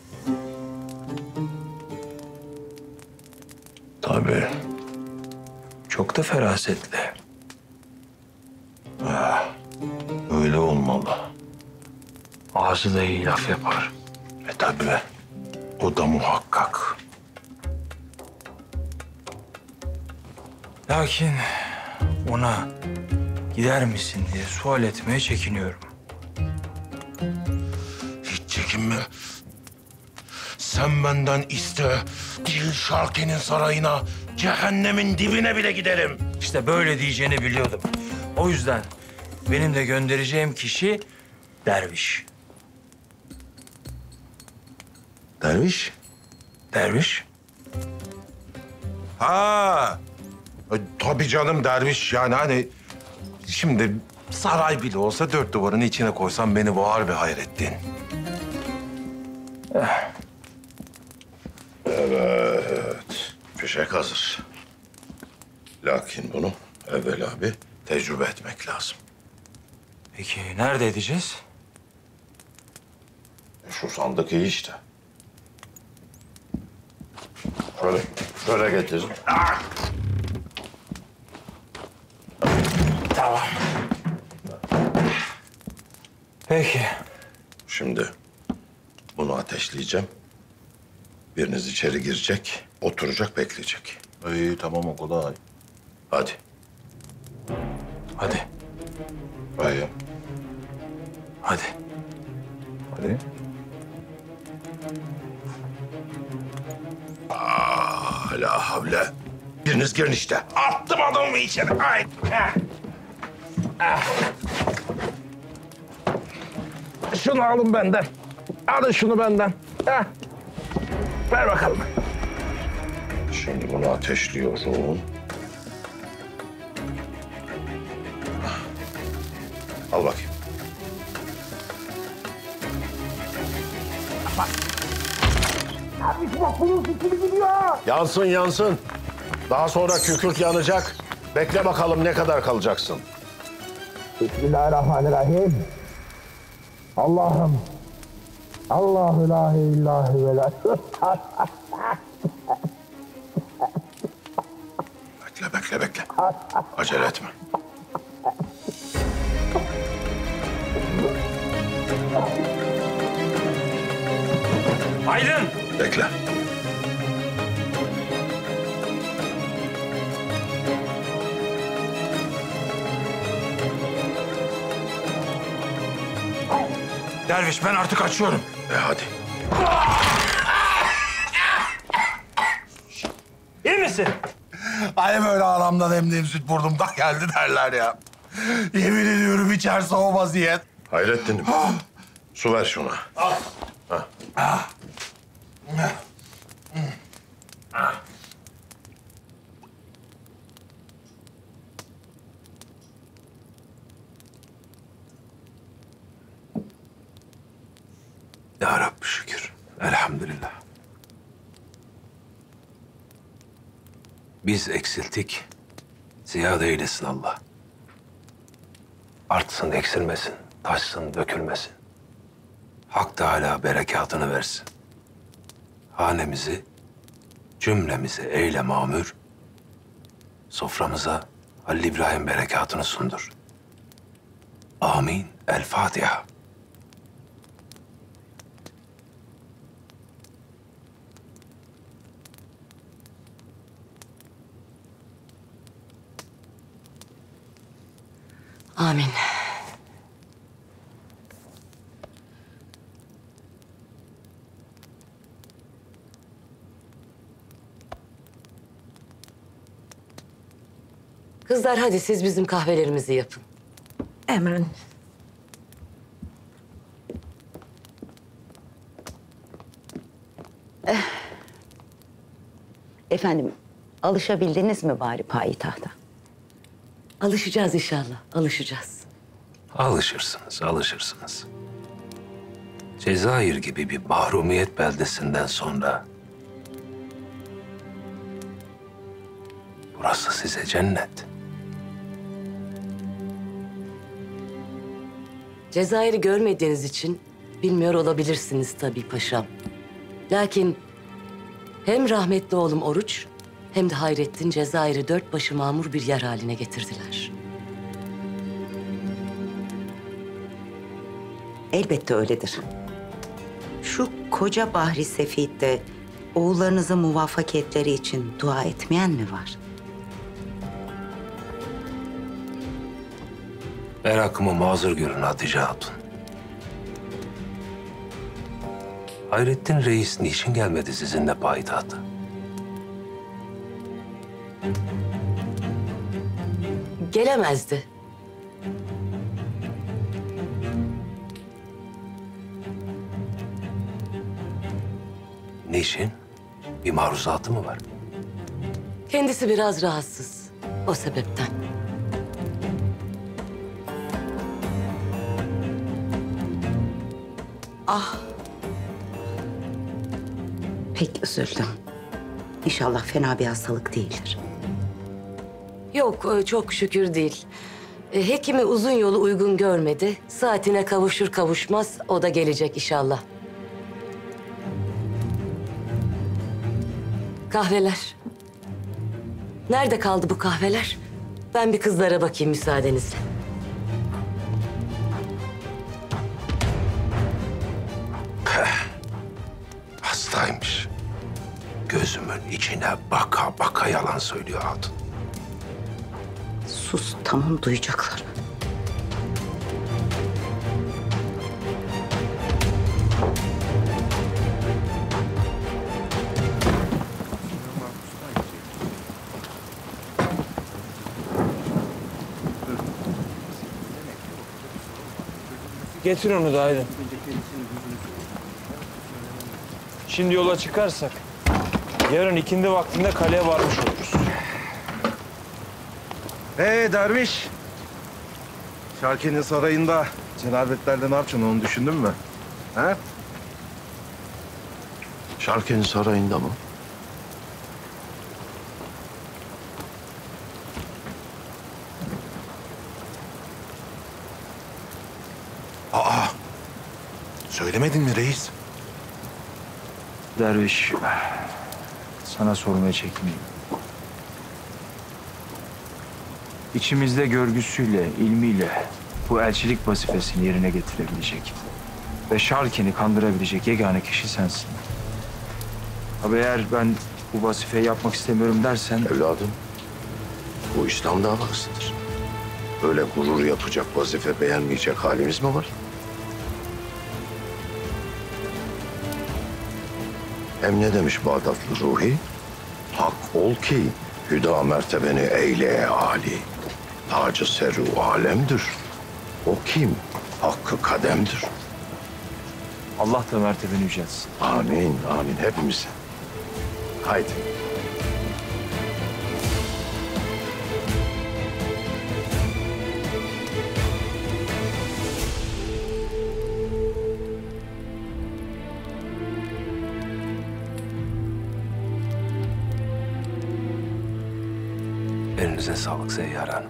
Tabii. Çok da ferasetli. Öyle olmalı. Ağzı da iyi laf yapar. Tabii. O da muhakkak. Lakin ona gider misin diye sual etmeye çekiniyorum. Hiç çekinme. Sen benden iste. Dilşarke'nin sarayına, cehennemin dibine bile giderim. İşte böyle diyeceğini biliyordum. O yüzden benim de göndereceğim kişi derviş. Derviş? Derviş? Ha. Tabii canım derviş yani hani... Şimdi saray bile olsa dört duvarın içine koysam beni boğar be Hayrettin. Evet. Fişek hazır. Lakin bunu evvela bir tecrübe etmek lazım. Peki nerede edeceğiz? Şu sandık iyi işte. Şöyle getir. Tamam. Peki. Şimdi bunu ateşleyeceğim. Biriniz içeri girecek, oturacak, bekleyecek. İyi, tamam o kolay. Hadi. Hadi. Hayır. Hadi. Hadi. La havle. Biriniz girin işte. Attım adamımı içeri. Ay. Şunu alın benden. Alın şunu benden. Ver bakalım. Şimdi bunu ateşliyorum. Al bakayım. Yansın yansın. Daha sonra kükürt yanacak. Bekle bakalım ne kadar kalacaksın. Bismillahirrahmanirrahim. Allah'ım. Allahu la ilahe ve la. Bekle. Acele etme. Aydın! Bekle. Derviş ben artık açıyorum. Hadi. İyi misin? Ay böyle aramdan emdiğim süt burnumdan geldi derler ya. Yemin ediyorum içerse o vaziyet. Hayrettin'im. Su ver şuna. Al. Ya Rabbi şükür. Elhamdülillah. Biz eksilttik. Ziyade eylesin Allah. Artsın, eksilmesin. Taşsın, dökülmesin. Hak Teâlâ berekatını versin. Hanemizi, cümlemizi eyle mamur. Soframıza Halil İbrahim berekatını sundur. Amin. El Fatiha. Amin. Kızlar hadi siz bizim kahvelerimizi yapın. Emrin. Efendim, alışabildiniz mi bari payitahta? Alışacağız inşallah, alışacağız. Alışırsınız. Cezayir gibi bir mahrumiyet beldesinden sonra burası size cennet. Cezayir'i görmediğiniz için bilmiyor olabilirsiniz tabii paşam. Lakin hem rahmetli oğlum Oruç hem de Hayrettin Cezayir'i dört başı mamur bir yer haline getirdiler. Elbette öyledir. Şu koca Bahri Sefit'te oğullarınızın muvaffakiyetleri için dua etmeyen mi var? Merakımı mazur görün Hatice Hatun. Hayrettin Reis niçin gelmedi sizinle payitahta? Gelemezdi. Niçin? Bir maruzatı mı var? Kendisi biraz rahatsız. O sebepten. Ah. Pek üzüldüm. İnşallah fena bir hastalık değildir. Yok, çok şükür değil. Hekimi uzun yolu uygun görmedi. Saatine kavuşur kavuşmaz o da gelecek inşallah. Kahveler. Nerede kaldı bu kahveler? Ben bir kızlara bakayım müsaadenizle. Hastaymış. Gözümün içine baka baka yalan söylüyor hatun. Sus, tamam duyacaklar. Getir onu da haydi. Şimdi yola çıkarsak yarın ikindi vaktinde kaleye varmış oluruz. Derviş. Şarki'nin sarayında cenabetlerde ne yapacaksın onu düşündün mü? He? Şarki'nin sarayında mı? Aa, söylemedin mi reis? Derviş, sana sormaya çekineyim. İçimizde görgüsüyle, ilmiyle bu elçilik vazifesini yerine getirebilecek ve Şarkin'i kandırabilecek yegane kişi sensin. Abi eğer ben bu vazifeyi yapmak istemiyorum dersen... Evladım, bu İslam davasıdır. Öyle gurur yapacak, vazife beğenmeyecek halimiz mi var? Hem ne demiş Bağdatlı Ruhi? Hak ol ki hüda mertebeni eyle âli. Tacı seru alemdir. O kim? Hakkı kademdir. Allah da mertebeni yüceltsin. Amin, amin hepimize. Haydi. Elinize sağlık Seyyar Hanım.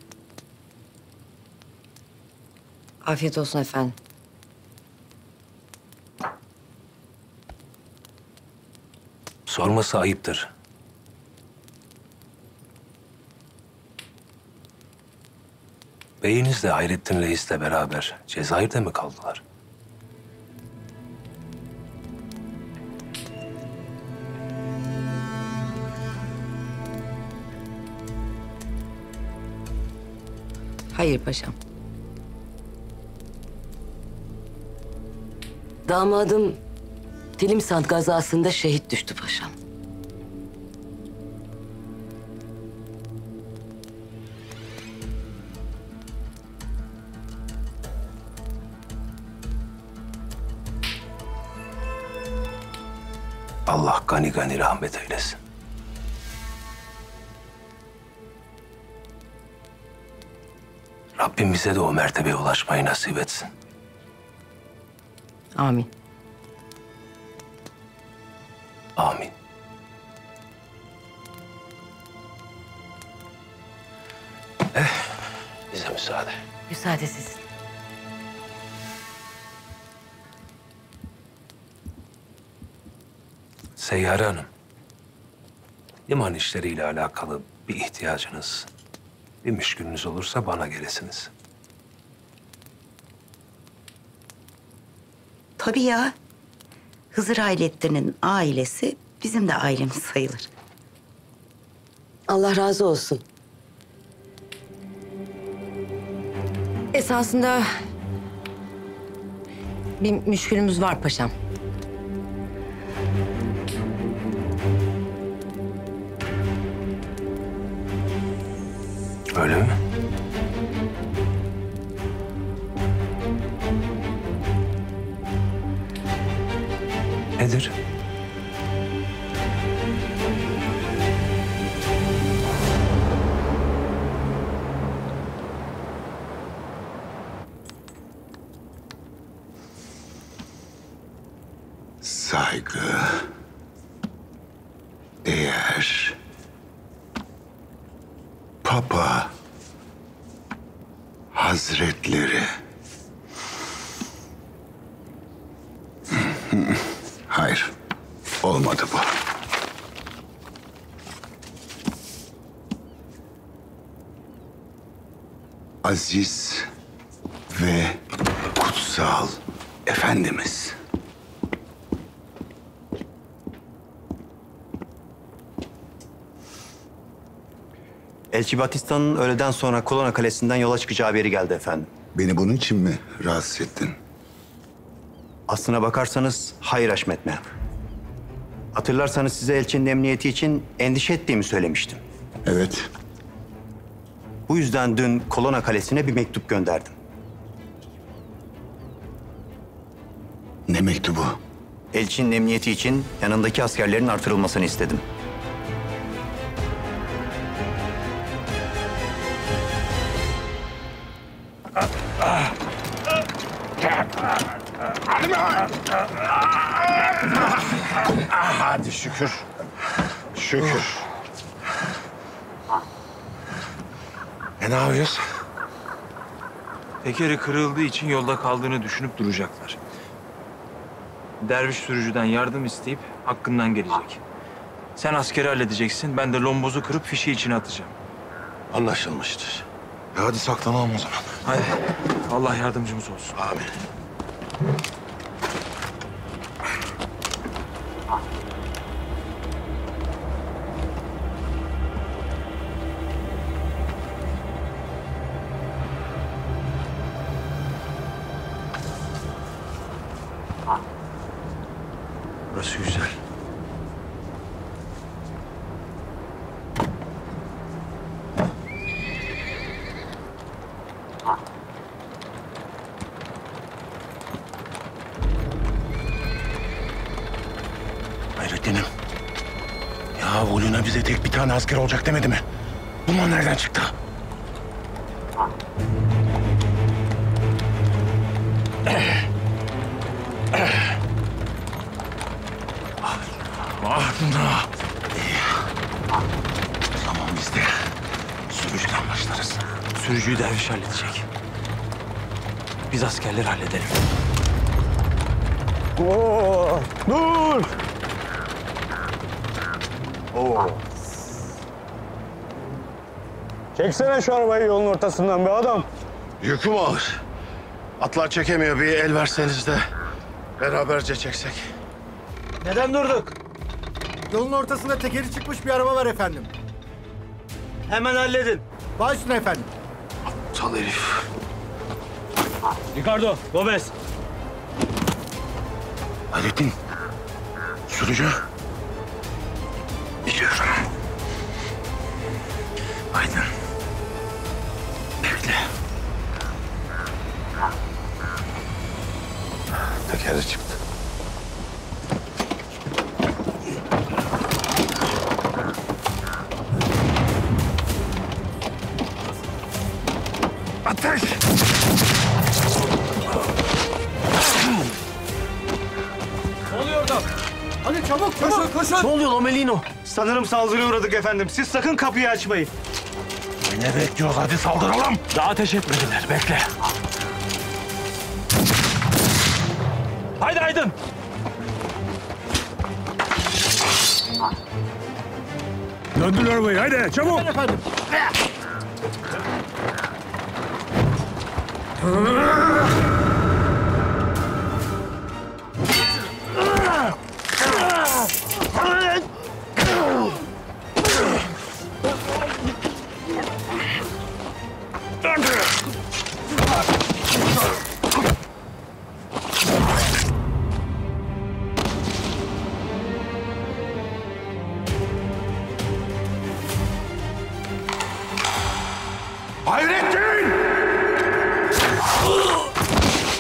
Afiyet olsun efendim. Sorması ayıptır. Beyiniz de Hayrettin Reis'le beraber Cezayir'de mi kaldılar? Hayır paşam. Damadım Tilimsant gazasında şehit düştü paşam. Allah gani gani rahmet eylesin. Rabbim bize de o mertebeye ulaşmayı nasip etsin. Amin. Amin. Bize müsaade. Müsaade sizin. Seyyare Hanım, liman işleriyle alakalı bir ihtiyacınız, bir müşkülünüz olursa bana gelesiniz. Tabii ya. Hızır Hayrettin'in ailesi bizim de ailemiz sayılır. Allah razı olsun. Esasında bir müşkülümüz var paşam. Öyle mi? Nedir? Saygı, değer, Papa Hazretleri. Hayır, olmadı bu. Aziz ve kutsal Efendimiz. Elçi Batistan'ın öğleden sonra Kolona Kalesi'nden yola çıkacağı haberi geldi efendim. Beni bunun için mi rahatsız ettin? Aslına bakarsanız hayır Haşmet Mehmet. Hatırlarsanız size elçinin emniyeti için endişe ettiğimi söylemiştim. Evet. Bu yüzden dün Kolona Kalesi'ne bir mektup gönderdim. Elçinin emniyeti için yanındaki askerlerin artırılmasını istedim. Hadi şükür. Şükür. Ne yapıyoruz? Tekeri kırıldığı için yolda kaldığını düşünüp duracaklar. Derviş sürücüden yardım isteyip hakkından gelecek. Sen askeri halledeceksin, ben de lombozu kırıp fişi içine atacağım. Anlaşılmıştır. Hadi saklanalım o zaman. Hadi. Allah yardımcımız olsun. Amin. Burası güzel. Hayrettin'im. Ya Uluna bize tek bir tane asker olacak demedi mi? Bunlar nereden çıktı? Buna. Tamam biz de sürücüden başlarız. Sürücüyü derviş halledecek. Biz askerleri halledelim. Oo, dur! Oo. Çeksene şu arabayı yolun ortasından be adam. Yüküm ağır. Atlar çekemiyor. Bir el verseniz de beraberce çeksek. Neden durduk? Yolun ortasında tekeri çıkmış bir araba var efendim. Hemen halledin. Baş üstüne efendim. Aptal herif. Ricardo, Gomez. Hayrettin. Sürücü. Biliyorum. Aydın. Bekle. Tekeri çıktı. Ateş! Ne oluyor orada? Hadi çabuk, çabuk. Koşun. Ne oluyor Lomelino? Sanırım saldırıya uğradık efendim. Siz sakın kapıyı açmayın. Ne bekliyoruz? Hadi saldıralım. Daha ateş etmediler. Bekle. Haydi Aydın. Döndür arabayı, hadi çabuk. Hadi efendim. Hayrettin!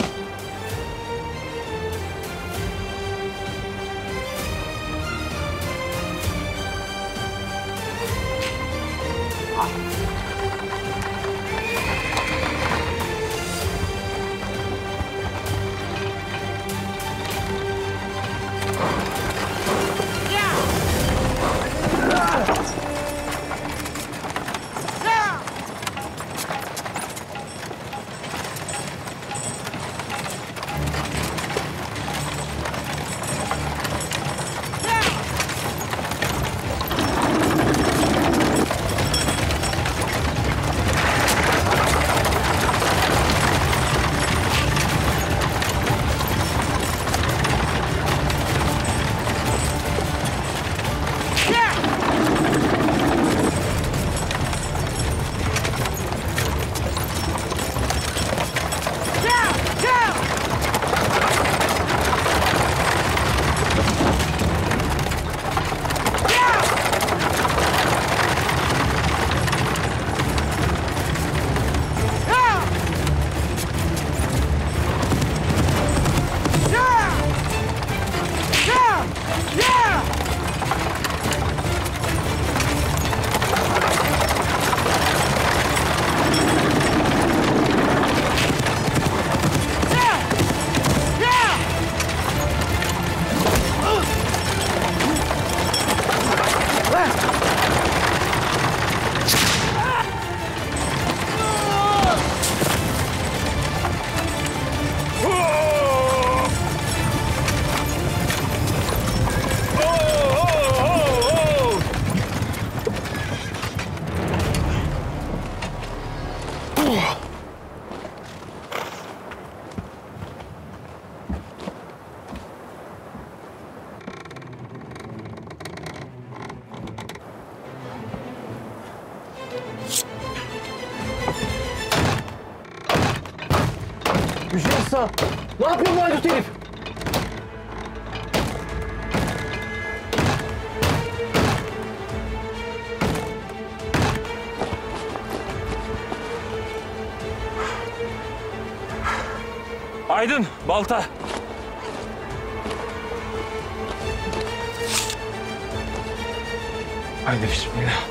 sana. Ne yapıyorsun bu haydut herif? Aydın, balta. Haydi bismillah.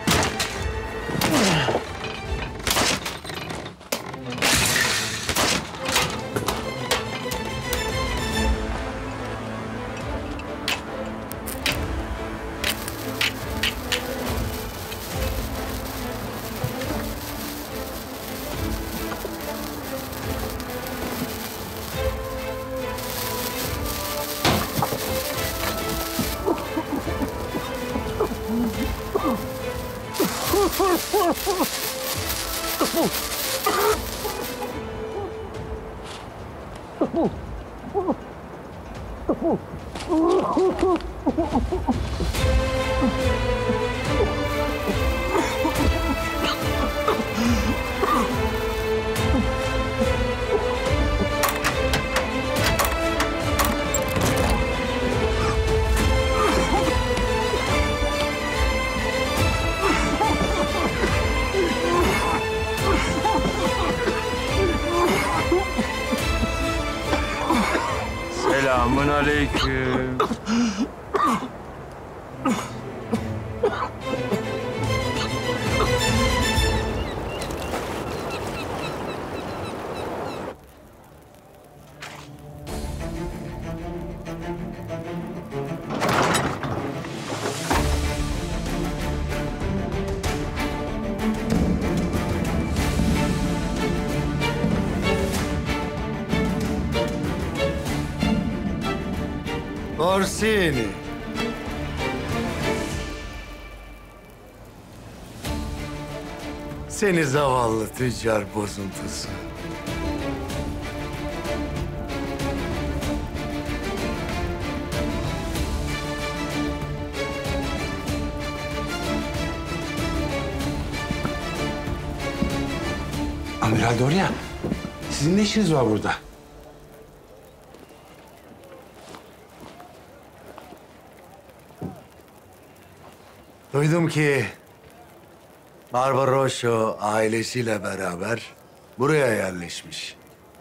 Selamun aleyküm. Orsini. Seni zavallı tüccar bozuntusu. Amiral Dorya, sizin ne işiniz var burada? Duydum ki Barbarosso ailesiyle beraber buraya yerleşmiş.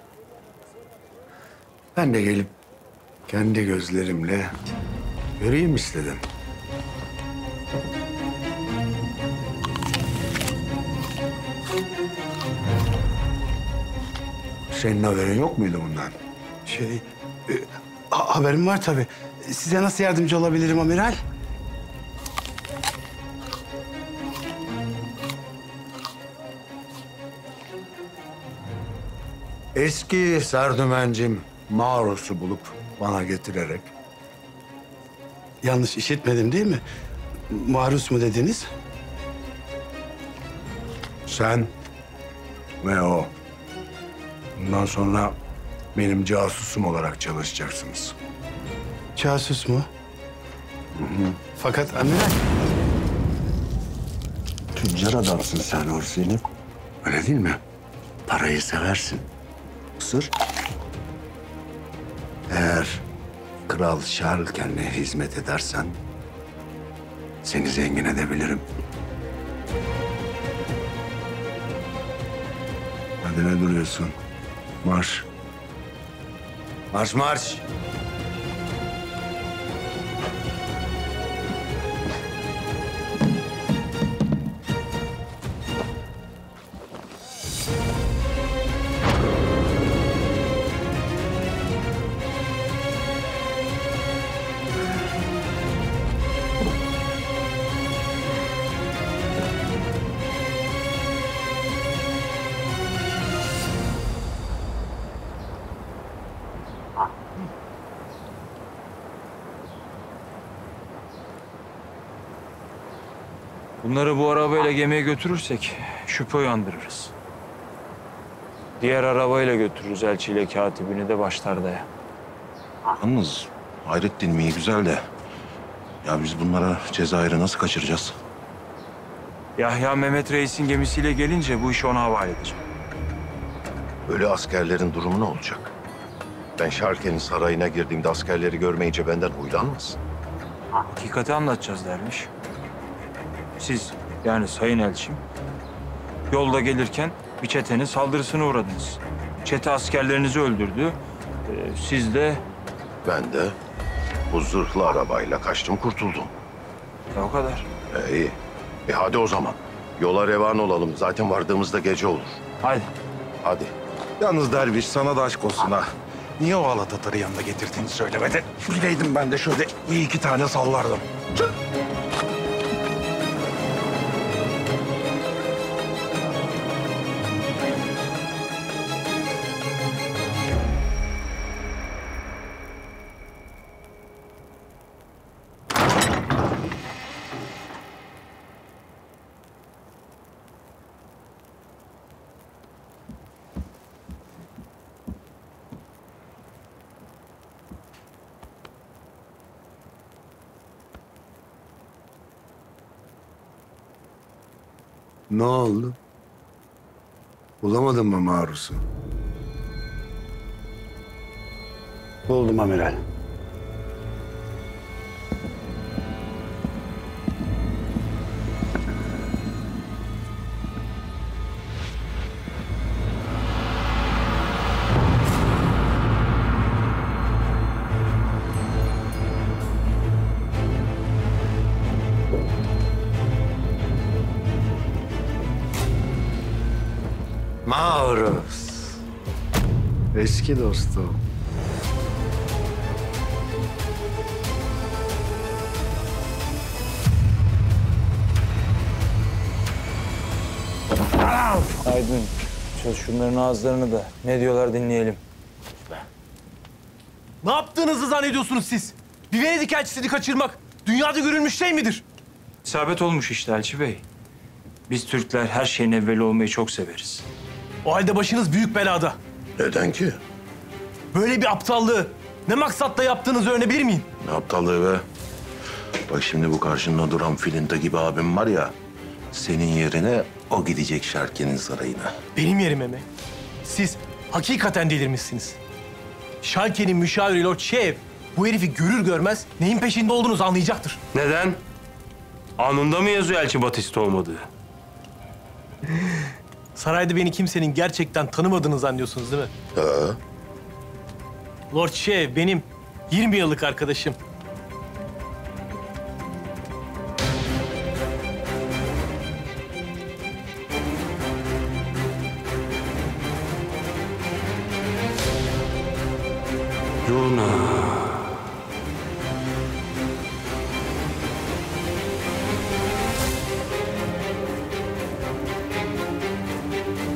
Ben de gelip kendi gözlerimle göreyim istedim. Senin haberin yok muydu bundan? Haberim var tabii. Size nasıl yardımcı olabilirim amiral? Eski sardümencim Marus'u bulup bana getirerek... Yanlış işitmedim değil mi? Marus mu dediniz? Sen ve o. Bundan sonra benim casusum olarak çalışacaksınız. Casus mu? Fakat amiral... Tüccar adamsın sen Orsini. Öyle değil mi? Parayı seversin. Sır. Eğer Kral Şarlken'e hizmet edersen seni zengin edebilirim. Hadi ne duruyorsun? Marş. Marş marş. Bunları bu arabayla gemiye götürürsek şüphe uyandırırız. Diğer arabayla götürürüz elçiyle katibini de başlardaya. Yalnız Hayrettin mi iyi güzel de... Ya biz bunlara Cezayir'i nasıl kaçıracağız? Yahya Mehmet Reis'in gemisiyle gelince bu işi ona havale edeceğim. Ölü askerlerin durumu ne olacak? Ben Şarken'in sarayına girdiğimde askerleri görmeyince benden huylanmasın. Hakikati anlatacağız dermiş. Siz yani sayın elçim yolda gelirken bir çetenin saldırısına uğradınız. Çete askerlerinizi öldürdü. Siz de... Ben de bu zırhlı arabayla kaçtım kurtuldum. O kadar. İyi. Hadi o zaman. Yola revan olalım. Zaten vardığımızda gece olur. Hadi. Hadi. Yalnız derviş sana da aşk olsun ha. Niye o Alatatır'ı yanında getirdiğini söylemedin? Bileydim ben de şöyle bir iki tane sallardım. Ne oldu? Bulamadın mı Marus'u? Buldum amiral. Marus. Eski dostum. Aydın, çöz şunların ağızlarını da. Ne diyorlar dinleyelim. Ne yaptığınızı zannediyorsunuz siz? Bir Venedik elçisini kaçırmak dünyada görülmüş şey midir? İsabet olmuş işte Elçi Bey. Biz Türkler her şeyin evveli olmayı çok severiz. O halde başınız büyük belada. Neden ki? Böyle bir aptallığı ne maksatla yaptığınızı öğrenebilir miyim? Ne aptallığı be? Bak şimdi bu karşında duran Filinta gibi abim var ya... senin yerine o gidecek Şarken'in sarayına. Benim yerime mi? Siz hakikaten delirmişsiniz. Şalke'nin müşaviri Lord Şev bu herifi görür görmez neyin peşinde olduğunuzu anlayacaktır. Neden? Anında mı yazıyor Elçi Batista olmadığı? Sarayda beni kimsenin gerçekten tanımadığını zannediyorsunuz değil mi? Lord Şev benim 20 yıllık arkadaşım. Luna.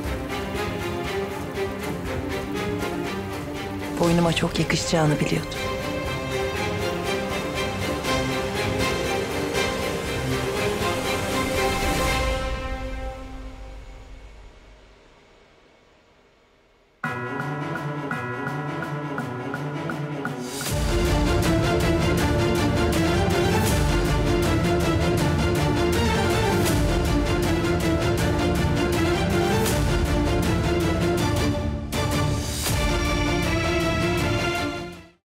Boynuma çok yakışacağını biliyordum.